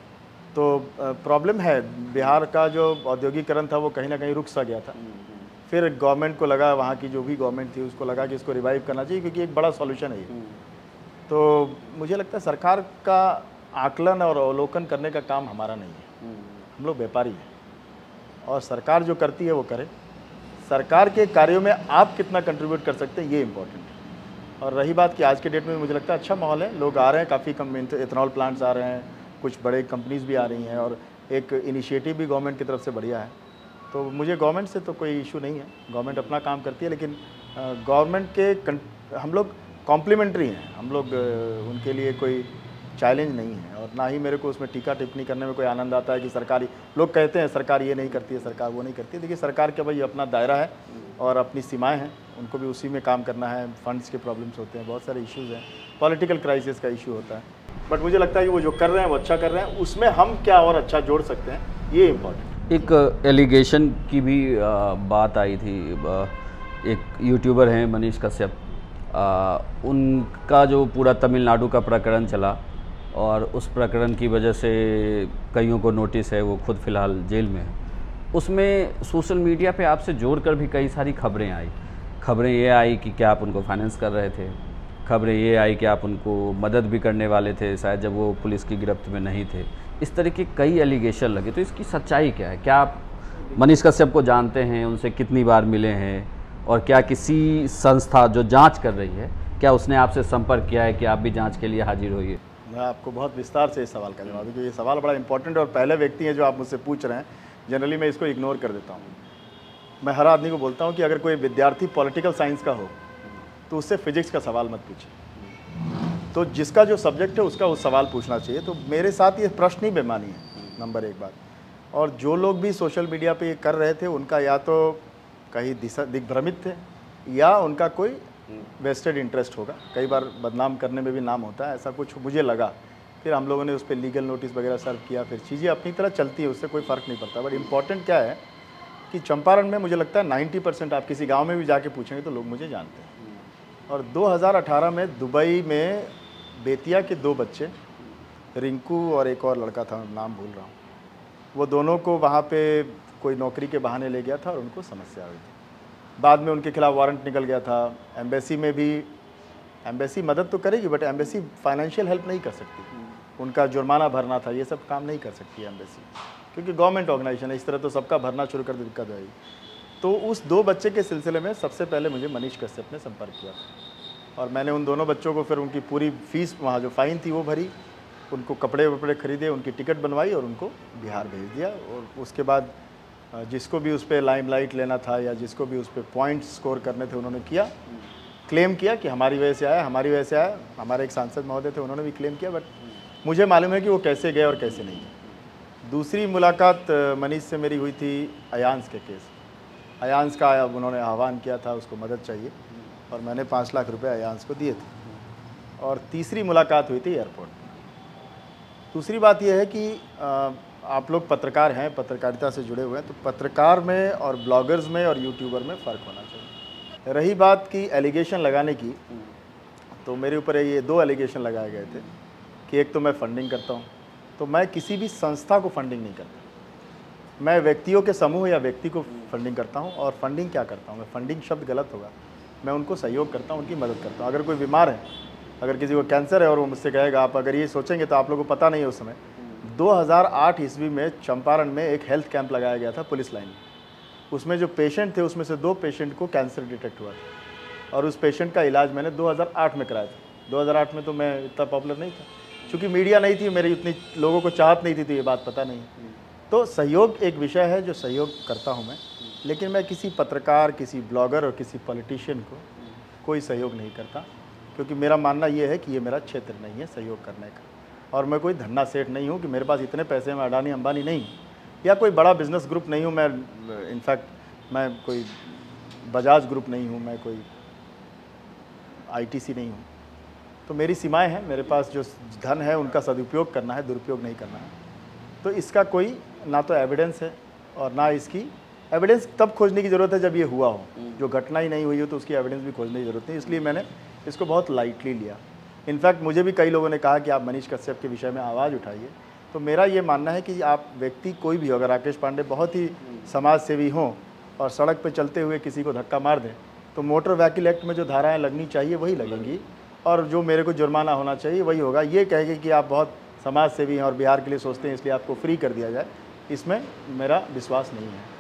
तो प्रॉब्लम है, बिहार का जो औद्योगिकरण था वो कहीं ना कहीं रुक सा गया था। फिर गवर्नमेंट को लगा, वहाँ की जो भी गवर्नमेंट थी उसको लगा कि इसको रिवाइव करना चाहिए, क्योंकि एक बड़ा सॉल्यूशन है ये। तो मुझे लगता है सरकार का आकलन और अवलोकन करने का काम हमारा नहीं है, हम लोग व्यापारी हैं, और सरकार जो करती है वो करे। सरकार के कार्यों में आप कितना कंट्रीब्यूट कर सकते हैं, ये इम्पोर्टेंट है। और रही बात कि आज के डेट में मुझे लगता है अच्छा माहौल है, लोग आ रहे हैं, काफ़ी कम एथनॉल प्लांट्स आ रहे हैं, कुछ बड़े कंपनीज भी आ रही हैं, और एक इनिशिएटिव भी गवर्नमेंट की तरफ से बढ़िया है। तो मुझे गवर्नमेंट से तो कोई इशू नहीं है, गवर्नमेंट अपना काम करती है। लेकिन गवर्नमेंट के हम लोग कॉम्प्लीमेंट्री हैं, हम लोग उनके लिए कोई चैलेंज नहीं है, और ना ही मेरे को उसमें टीका टिप्पणी करने में कोई आनंद आता है कि सरकारी लोग कहते हैं सरकार ये नहीं करती है, सरकार वो नहीं करती है। देखिए, सरकार का भाई अपना दायरा है और अपनी सीमाएं हैं, उनको भी उसी में काम करना है। फंड्स के प्रॉब्लम्स होते हैं, बहुत सारे इश्यूज़ हैं, पॉलिटिकल क्राइसिस का इशू होता है, बट मुझे लगता है कि वो जो कर रहे हैं वो अच्छा कर रहे हैं। उसमें हम क्या और अच्छा जोड़ सकते हैं, ये इम्पोर्टेंट। एक एलिगेशन की भी आ, बात आई थी, आ, एक यूट्यूबर हैं मनीष कश्यप, आ, उनका जो पूरा तमिलनाडु का प्रकरण चला, और उस प्रकरण की वजह से कईयों को नोटिस है, वो खुद फ़िलहाल जेल में है। उसमें सोशल मीडिया पे आपसे जोड़कर भी कई सारी खबरें आई। खबरें ये आई कि क्या आप उनको फाइनेंस कर रहे थे, खबरें ये आई कि आप उनको मदद भी करने वाले थे शायद जब वो पुलिस की गिरफ्त में नहीं थे। इस तरह के कई एलिगेशन लगे, तो इसकी सच्चाई क्या है? क्या आप मनीष कश्यप को जानते हैं, उनसे कितनी बार मिले हैं, और क्या किसी संस्था जो जांच कर रही है, क्या उसने आपसे संपर्क किया है कि आप भी जांच के लिए हाजिर होइए? मैं आपको बहुत विस्तार से इस सवाल का जवाब दूँ, क्योंकि ये सवाल बड़ा इंपॉर्टेंट है, और पहले व्यक्ति हैं जो आप मुझसे पूछ रहे हैं। जनरली मैं इसको इग्नोर कर देता हूँ। मैं हर आदमी को बोलता हूँ कि अगर कोई विद्यार्थी पॉलिटिकल साइंस का हो तो उससे फिजिक्स का सवाल मत पूछिए, तो जिसका जो सब्जेक्ट है उसका उस सवाल पूछना चाहिए। तो मेरे साथ ये प्रश्न ही बेमानी है, नंबर एक बात। और जो लोग भी सोशल मीडिया पे ये कर रहे थे, उनका या तो कहीं दिशा दिग्भ्रमित थे, या उनका कोई वेस्टेड इंटरेस्ट होगा। कई बार बदनाम करने में भी नाम होता है, ऐसा कुछ मुझे लगा। फिर हम लोगों ने उस पर लीगल नोटिस वगैरह सर्व किया, फिर चीज़ें अपनी तरह चलती है, उससे कोई फ़र्क नहीं पड़ता। बट इम्पॉर्टेंट क्या है कि चंपारण में मुझे लगता है नाइन्टी परसेंट आप किसी गांव में भी जाके पूछेंगे तो लोग मुझे जानते हैं। और दो हज़ार अठारह में दुबई में बेतिया के दो बच्चे, रिंकू और एक और लड़का था, नाम भूल रहा हूँ, वो दोनों को वहाँ पे कोई नौकरी के बहाने ले गया था और उनको समस्या हुई थी। बाद में उनके खिलाफ वारंट निकल गया था। एम्बेसी में भी, एम्बेसी मदद तो करेगी बट एम्बेसी फाइनेंशियल हेल्प नहीं कर सकती। उनका जुर्माना भरना था, ये सब काम नहीं कर सकती है एम्बेसी, क्योंकि गवर्नमेंट ऑर्गेनाइजेशन है, इस तरह तो सबका भरना शुरू कर दे दिक्कत आएगी। तो उस दो बच्चे के सिलसिले में सबसे पहले मुझे मनीष कश्यप ने संपर्क किया था और मैंने उन दोनों बच्चों को फिर उनकी पूरी फीस, वहाँ जो फ़ाइन थी वो भरी, उनको कपड़े वपड़े खरीदे, उनकी टिकट बनवाई और उनको बिहार भेज दिया। और उसके बाद जिसको भी उस पर लाइमलाइट लेना था या जिसको भी उस पर पॉइंट स्कोर करने थे उन्होंने किया, क्लेम किया कि हमारी वजह से आया, हमारी वजह से आया। हमारे एक सांसद महोदय थे, उन्होंने भी क्लेम किया, बट मुझे मालूम है कि वो कैसे गए और कैसे नहीं गए। दूसरी मुलाकात मनीष से मेरी हुई थी अयांश के केस। अयांश का उन्होंने आह्वान किया था, उसको मदद चाहिए और मैंने पाँच लाख रुपए अयांश को दिए थे। और तीसरी मुलाकात हुई थी एयरपोर्ट। दूसरी बात यह है कि आ, आप लोग पत्रकार हैं, पत्रकारिता से जुड़े हुए हैं, तो पत्रकार में और ब्लॉगर्स में और यूट्यूबर में फ़र्क होना चाहिए। रही बात की एलिगेशन लगाने की, तो मेरे ऊपर ये दो एलिगेशन लगाए गए थे कि एक तो मैं फंडिंग करता हूँ, तो मैं किसी भी संस्था को फंडिंग नहीं करता। मैं व्यक्तियों के समूह या व्यक्ति को फंडिंग करता हूँ। और फंडिंग क्या करता हूँ मैं, फंडिंग शब्द गलत होगा, मैं उनको सहयोग करता हूँ, उनकी मदद करता हूँ। अगर कोई बीमार है, अगर किसी को कैंसर है और वो मुझसे कहेगा, आप अगर ये सोचेंगे तो आप लोगों को पता नहीं है, उस समय दो हज़ार आठ ईस्वी में चंपारण में एक हेल्थ कैंप लगाया गया था पुलिस लाइन में। उसमें जो पेशेंट थे उसमें से दो पेशेंट को कैंसर डिटेक्ट हुआ था और उस पेशेंट का इलाज मैंने दो हज़ार आठ में कराया था। दो हज़ार आठ में तो मैं इतना पॉपुलर नहीं था, क्योंकि मीडिया नहीं थी, मेरी उतनी लोगों को चाहत नहीं थी, तो ये बात पता नहीं। तो सहयोग एक विषय है जो सहयोग करता हूँ मैं, लेकिन मैं किसी पत्रकार, किसी ब्लॉगर और किसी पॉलिटिशियन को कोई सहयोग नहीं करता, क्योंकि मेरा मानना ये है कि ये मेरा क्षेत्र नहीं है सहयोग करने का। और मैं कोई धन्ना सेठ नहीं हूँ कि मेरे पास इतने पैसे, मैं अडानी अंबानी नहीं हूँ या कोई बड़ा बिजनेस ग्रुप नहीं हूँ। मैं इनफैक्ट मैं कोई बजाज ग्रुप नहीं हूँ, मैं कोई आईटीसी नहीं हूँ। तो मेरी सीमाएं हैं, मेरे पास जो धन है उनका सदुपयोग करना है, दुरुपयोग नहीं करना है। तो इसका कोई ना तो एविडेंस है और ना इसकी एविडेंस तब खोजने की ज़रूरत है जब ये हुआ हो। जो घटना ही नहीं हुई हो तो उसकी एविडेंस भी खोजने की ज़रूरत नहीं, इसलिए मैंने इसको बहुत लाइटली लिया। इनफैक्ट मुझे भी कई लोगों ने कहा कि आप मनीष कश्यप के विषय में आवाज़ उठाइए। तो मेरा ये मानना है कि आप व्यक्ति कोई भी हो, अगर राकेश पांडे बहुत ही समाज सेवी हों और सड़क पर चलते हुए किसी को धक्का मार दें, तो मोटर व्हीकल एक्ट में जो धाराएँ लगनी चाहिए वही लगेंगी और जो मेरे को जुर्माना होना चाहिए वही होगा। ये कहेंगे कि आप बहुत समाज सेवी हैं और बिहार के लिए सोचते हैं इसलिए आपको फ्री कर दिया जाए, इसमें मेरा विश्वास नहीं है।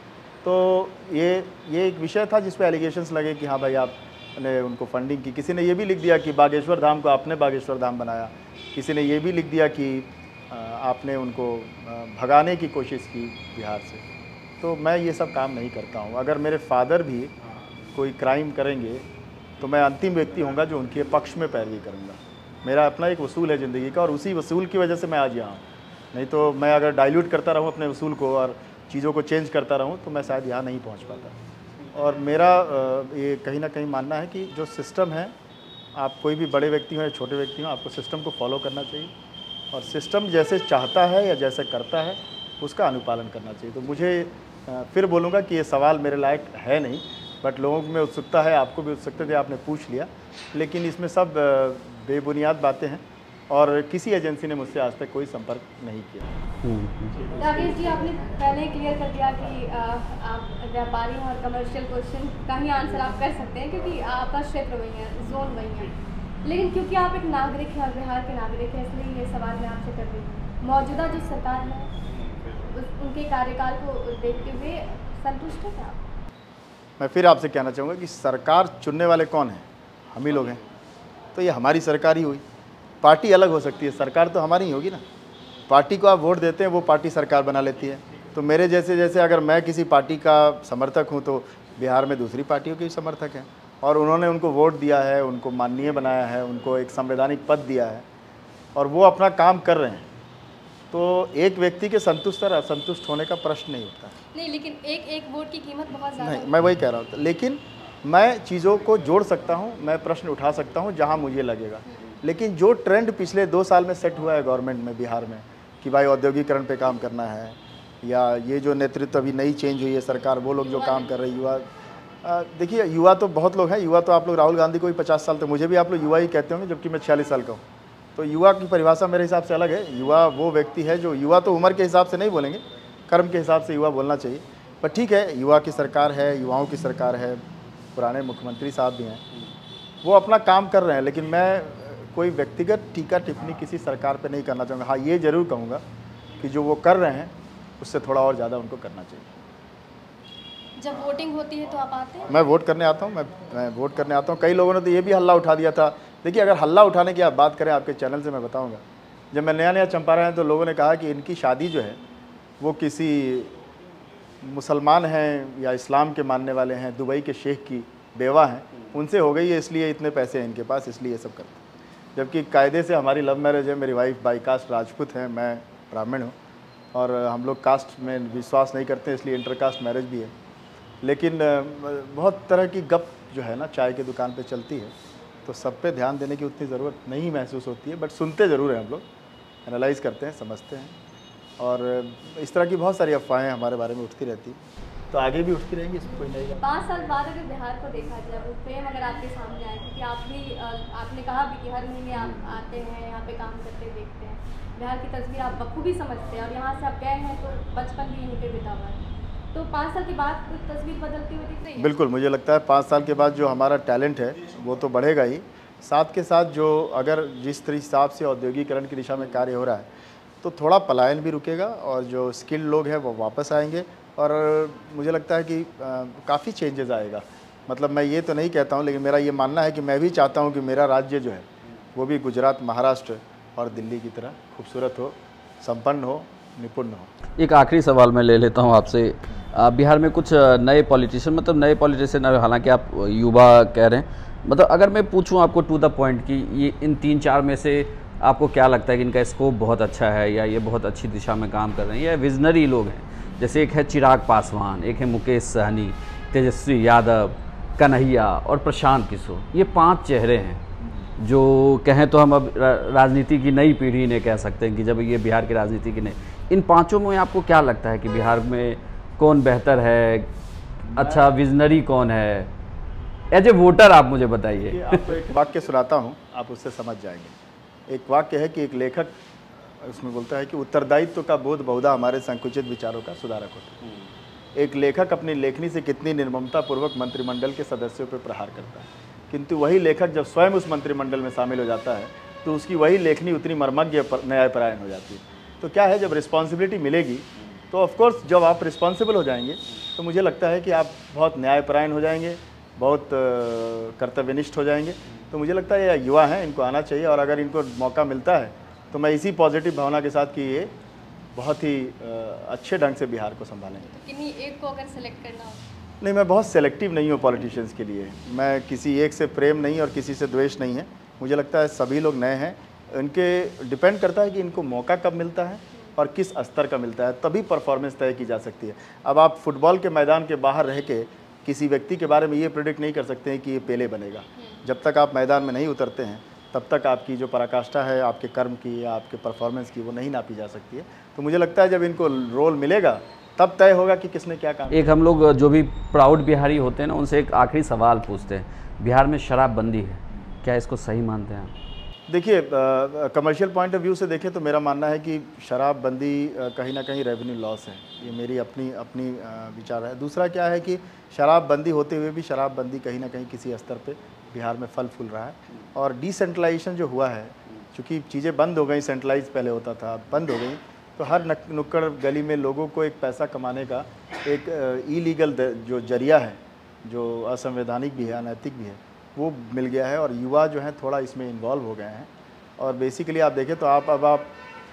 तो ये ये एक विषय था जिस पे एलिगेशंस लगे कि हाँ भाई आपने उनको फंडिंग की। किसी ने ये भी लिख दिया कि बागेश्वर धाम को आपने बागेश्वर धाम बनाया। किसी ने ये भी लिख दिया कि आपने उनको भगाने की कोशिश की बिहार से। तो मैं ये सब काम नहीं करता हूँ। अगर मेरे फादर भी कोई क्राइम करेंगे तो मैं अंतिम व्यक्ति होऊंगा जो उनके पक्ष में पैरवी करूँगा। मेरा अपना एक वसूल है ज़िंदगी का और उसी वसूल की वजह से मैं आज यहाँ हूँ। नहीं तो मैं अगर डाइल्यूट करता रहूँ अपने वसूल को और चीज़ों को चेंज करता रहूँ तो मैं शायद यहाँ नहीं पहुँच पाता। और मेरा ये कहीं ना कहीं मानना है कि जो सिस्टम है, आप कोई भी बड़े व्यक्ति हो या छोटे व्यक्ति हो, आपको सिस्टम को फॉलो करना चाहिए और सिस्टम जैसे चाहता है या जैसे करता है उसका अनुपालन करना चाहिए। तो मुझे फिर बोलूँगा कि ये सवाल मेरे लायक है नहीं, बट लोगों में उत्सुकता है, आपको भी उत्सुकता थी, आपने पूछ लिया, लेकिन इसमें सब बेबुनियाद बातें हैं और किसी एजेंसी ने मुझसे आज तक कोई संपर्क नहीं किया। राकेश जी, आपने पहले क्लियर कर दिया कि आ, आप व्यापारी हैं और कमर्शियल क्वेश्चन का ही आंसर आप कर सकते हैं क्योंकि आपका क्षेत्र वही है, जोन वही है। लेकिन क्योंकि आप एक नागरिक हैं और बिहार के नागरिक हैं, इसलिए ये सवाल मैं आपसे कर रही हूँ। मौजूदा जो सरकार है उस, उनके कार्यकाल को देखते हुए संतुष्ट हैं क्या आप? मैं फिर आपसे कहना चाहूँगा कि सरकार चुनने वाले कौन हैं? हम ही लोग हैं। तो ये हमारी सरकार ही हुई। पार्टी अलग हो सकती है, सरकार तो हमारी ही होगी ना। पार्टी को आप वोट देते हैं, वो पार्टी सरकार बना लेती है। तो मेरे जैसे जैसे अगर मैं किसी पार्टी का समर्थक हूँ तो बिहार में दूसरी पार्टियों के समर्थक हैं और उन्होंने उनको वोट दिया है, उनको माननीय बनाया है, उनको एक संवैधानिक पद दिया है और वो अपना काम कर रहे हैं। तो एक व्यक्ति के संतुष्ट और असंतुष्ट होने का प्रश्न नहीं उठता। नहीं, लेकिन एक एक वोट की कीमत बहुत ज़्यादा नहीं, मैं वही कह रहा हूँ। लेकिन मैं चीज़ों को जोड़ सकता हूँ, मैं प्रश्न उठा सकता हूँ जहाँ मुझे लगेगा। लेकिन जो ट्रेंड पिछले दो साल में सेट हुआ है गवर्नमेंट में बिहार में कि भाई औद्योगिकरण पे काम करना है, या ये जो नेतृत्व अभी नई चेंज हुई है सरकार, वो लोग जो काम कर रहे हैं, युवा, देखिए युवा तो बहुत लोग हैं। युवा तो आप लोग राहुल गांधी को भी पचास साल, तो मुझे भी आप लोग युवा ही कहते होंगे, जबकि मैं छियालीस साल का हूँ। तो युवा की परिभाषा मेरे हिसाब से अलग है। युवा वो व्यक्ति है जो, युवा तो उम्र के हिसाब से नहीं बोलेंगे, कर्म के हिसाब से युवा बोलना चाहिए। पर ठीक है, युवा की सरकार है, युवाओं की सरकार है, पुराने मुख्यमंत्री साहब भी हैं, वो अपना काम कर रहे हैं। लेकिन मैं कोई व्यक्तिगत टीका टिप्पणी किसी सरकार पे नहीं करना चाहूँगा। हाँ, ये ज़रूर कहूँगा कि जो वो कर रहे हैं उससे थोड़ा और ज़्यादा उनको करना चाहिए। जब वोटिंग होती है तो आप आते हैं? मैं वोट करने आता हूँ, मैं मैं वोट करने आता हूँ। कई लोगों ने तो ये भी हल्ला उठा दिया था। देखिए, अगर हल्ला उठाने की आप बात करें आपके चैनल से, मैं बताऊँगा, जब मैं नया नया चंपारण है तो लोगों ने कहा कि इनकी शादी जो है वो किसी मुसलमान हैं या इस्लाम के मानने वाले हैं, दुबई के शेख की बेवा हैं, उनसे हो गई है, इसलिए इतने पैसे हैं इनके पास, इसलिए ये सब करते हैं। जबकि कायदे से हमारी लव मैरिज है। मेरी वाइफ बाई कास्ट राजपूत है, मैं ब्राह्मण हूँ, और हम लोग कास्ट में विश्वास नहीं करते, इसलिए इंटर कास्ट मैरिज भी है। लेकिन बहुत तरह की गप जो है ना चाय की दुकान पे चलती है, तो सब पे ध्यान देने की उतनी ज़रूरत नहीं महसूस होती है, बट सुनते ज़रूर हैं हम लोग, एनालाइज़ करते हैं, समझते हैं। और इस तरह की बहुत सारी अफवाहें हमारे बारे में उठती रहती, तो आगे भी उठती रहेंगी, इसमें कोई नहीं। पाँच साल बाद अगर बिहार को देखा जाए, वो फेम अगर आपके सामने आए, क्योंकि आप भी आपने कहा भी कि हर महीने आप आते हैं, यहाँ पे काम करते देखते हैं, बिहार की तस्वीर आप बखूबी समझते हैं, और यहाँ से आप गए हैं तो बचपन भी यहीं पे बिता हुआ है, तो पाँच साल के बाद कुछ तस्वीर बदलती हुई दिख रही है? बिल्कुल, मुझे लगता है पाँच साल के बाद जो हमारा टैलेंट है वो तो बढ़ेगा ही, साथ के साथ जो अगर जिस हिसाब से औद्योगिकरण की दिशा में कार्य हो रहा है तो थोड़ा पलायन भी रुकेगा, और जो स्किल्ड लोग हैं वो वापस आएंगे, और मुझे लगता है कि काफ़ी चेंजेस आएगा। मतलब मैं ये तो नहीं कहता हूँ, लेकिन मेरा ये मानना है कि मैं भी चाहता हूँ कि मेरा राज्य जो है वो भी गुजरात, महाराष्ट्र और दिल्ली की तरह खूबसूरत हो, संपन्न हो, निपुण हो। एक आखिरी सवाल मैं ले लेता हूँ आपसे। बिहार में कुछ नए पॉलिटिशियन, मतलब नए पॉलिटिशियन, हालांकि आप युवा कह रहे हैं, मतलब अगर मैं पूछूं आपको टू द पॉइंट कि ये इन तीन चार में से आपको क्या लगता है कि इनका स्कोप बहुत अच्छा है, या ये बहुत अच्छी दिशा में काम कर रहे हैं, या विजनरी लोग हैं? जैसे एक है चिराग पासवान, एक है मुकेश सहनी, तेजस्वी यादव, कन्हैया और प्रशांत किशोर। ये पांच चेहरे हैं जो कहें तो हम अब राजनीति की नई पीढ़ी इन्हें कह सकते हैं कि जब ये बिहार की राजनीति की नई, इन पांचों में आपको क्या लगता है कि बिहार में कौन बेहतर है, अच्छा विजनरी कौन है? एज ए वोटर आप मुझे बताइए। आपको एक वाक्य सुनाता हूँ, आप उससे समझ जाएंगे। एक वाक्य है कि एक लेखक उसमें बोलता है कि उत्तरदायित्व का बोध बहुधा हमारे संकुचित विचारों का सुधारक होता है। एक लेखक अपनी लेखनी से कितनी निर्ममता पूर्वक मंत्रिमंडल के सदस्यों पर प्रहार करता है, किंतु वही लेखक जब स्वयं उस मंत्रिमंडल में शामिल हो जाता है तो उसकी वही लेखनी उतनी मर्मज्ञ न्यायपरायण हो जाती है। तो क्या है, जब रिस्पॉन्सिबिलिटी मिलेगी तो ऑफकोर्स जब आप रिस्पॉन्सिबल हो जाएंगे तो मुझे लगता है कि आप बहुत न्यायपरायण हो जाएंगे, बहुत कर्तव्यनिष्ठ हो जाएंगे। तो मुझे लगता है ये युवा हैं, इनको आना चाहिए, और अगर इनको मौका मिलता है तो मैं इसी पॉजिटिव भावना के साथ कि ये बहुत ही अच्छे ढंग से बिहार को संभालेंगे। तो किन्हीं एक को अगर सेलेक्ट करना हो? नहीं, मैं बहुत सेलेक्टिव नहीं हूँ पॉलिटिशियंस के लिए। मैं किसी एक से प्रेम नहीं और किसी से द्वेष नहीं है। मुझे लगता है सभी लोग नए हैं, इनके डिपेंड करता है कि इनको मौका कब मिलता है और किस स्तर का मिलता है, तभी परफॉर्मेंस तय की जा सकती है। अब आप फुटबॉल के मैदान के बाहर रह के किसी व्यक्ति के बारे में ये प्रेडिक्ट नहीं कर सकते हैं कि ये पेले बनेगा। जब तक आप मैदान में नहीं उतरते हैं तब तक आपकी जो पराकाष्ठा है आपके कर्म की या आपके परफॉर्मेंस की वो नहीं नापी जा सकती है। तो मुझे लगता है जब इनको रोल मिलेगा तब तय होगा कि किसने क्या काम। एक हम लोग जो भी प्राउड बिहारी होते हैं ना, उनसे एक आखिरी सवाल पूछते हैं। बिहार में शराबबंदी है, क्या इसको सही मानते हैं आप? देखिए, कमर्शियल पॉइंट ऑफ व्यू से देखें तो मेरा मानना है कि शराबबंदी कहीं ना कहीं रेवेन्यू लॉस है। ये मेरी अपनी अपनी विचार है। दूसरा क्या है कि शराबबंदी होते हुए भी शराबबंदी कहीं ना कहीं किसी स्तर पे बिहार में फल फूल रहा है, और डिसेंट्रलाइजेशन जो हुआ है, चूँकि चीज़ें बंद हो गई, सेंट्रलाइज पहले होता था, बंद हो गई, तो हर नुक्कड़ गली में लोगों को एक पैसा कमाने का एक इलीगल जो जरिया है, जो असंवैधानिक भी है, अनैतिक भी है, वो मिल गया है। और युवा जो हैं थोड़ा इसमें इन्वॉल्व हो गए हैं, और बेसिकली आप देखें तो आप अब आप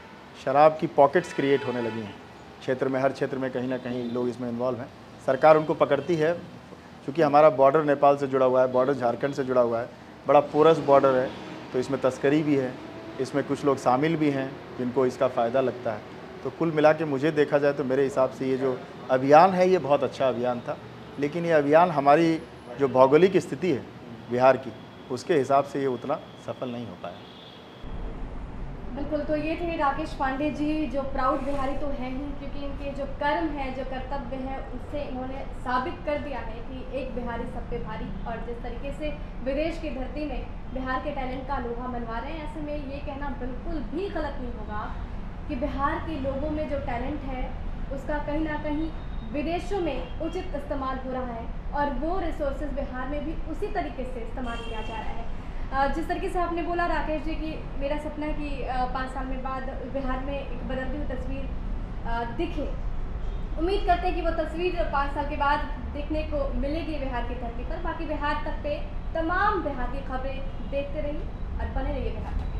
शराब की पॉकेट्स क्रिएट होने लगी हैं क्षेत्र में, हर क्षेत्र में कहीं ना कहीं लोग इसमें इन्वॉल्व हैं। सरकार उनको पकड़ती है, क्योंकि हमारा बॉर्डर नेपाल से जुड़ा हुआ है, बॉर्डर झारखंड से जुड़ा हुआ है, बड़ा पोरस बॉर्डर है, तो इसमें तस्करी भी है, इसमें कुछ लोग शामिल भी हैं जिनको इसका फ़ायदा लगता है। तो कुल मिला के मुझे देखा जाए तो मेरे हिसाब से ये जो अभियान है ये बहुत अच्छा अभियान था, लेकिन ये अभियान हमारी जो भौगोलिक स्थिति है बिहार की, उसके हिसाब से ये उतना सफल नहीं हो पाया। बिल्कुल, तो ये थे राकेश पांडे जी, जो प्राउड बिहारी तो हैं ही, क्योंकि इनके जो कर्म है, जो कर्तव्य है, उससे इन्होंने साबित कर दिया है कि एक बिहारी सब पे भारी। और जिस तरीके से विदेश की धरती में बिहार के टैलेंट का लोहा मनवा रहे हैं, ऐसे में ये कहना बिल्कुल भी गलत नहीं होगा कि बिहार के लोगों में जो टैलेंट है उसका कहीं ना कहीं विदेशों में उचित इस्तेमाल हो रहा है, और वो रिसोर्सेज बिहार में भी उसी तरीके से इस्तेमाल किया जा रहा है। जिस तरीके से आपने बोला राकेश जी कि मेरा सपना है कि पाँच साल में बाद बिहार में एक बदलती हुई तस्वीर दिखे, उम्मीद करते हैं कि वो तस्वीर पाँच साल के बाद देखने को मिलेगी बिहार की धरती पर। बाकी बिहार तक पे तमाम बिहार की खबरें देखते रहिए और बने रहिए बिहार तक।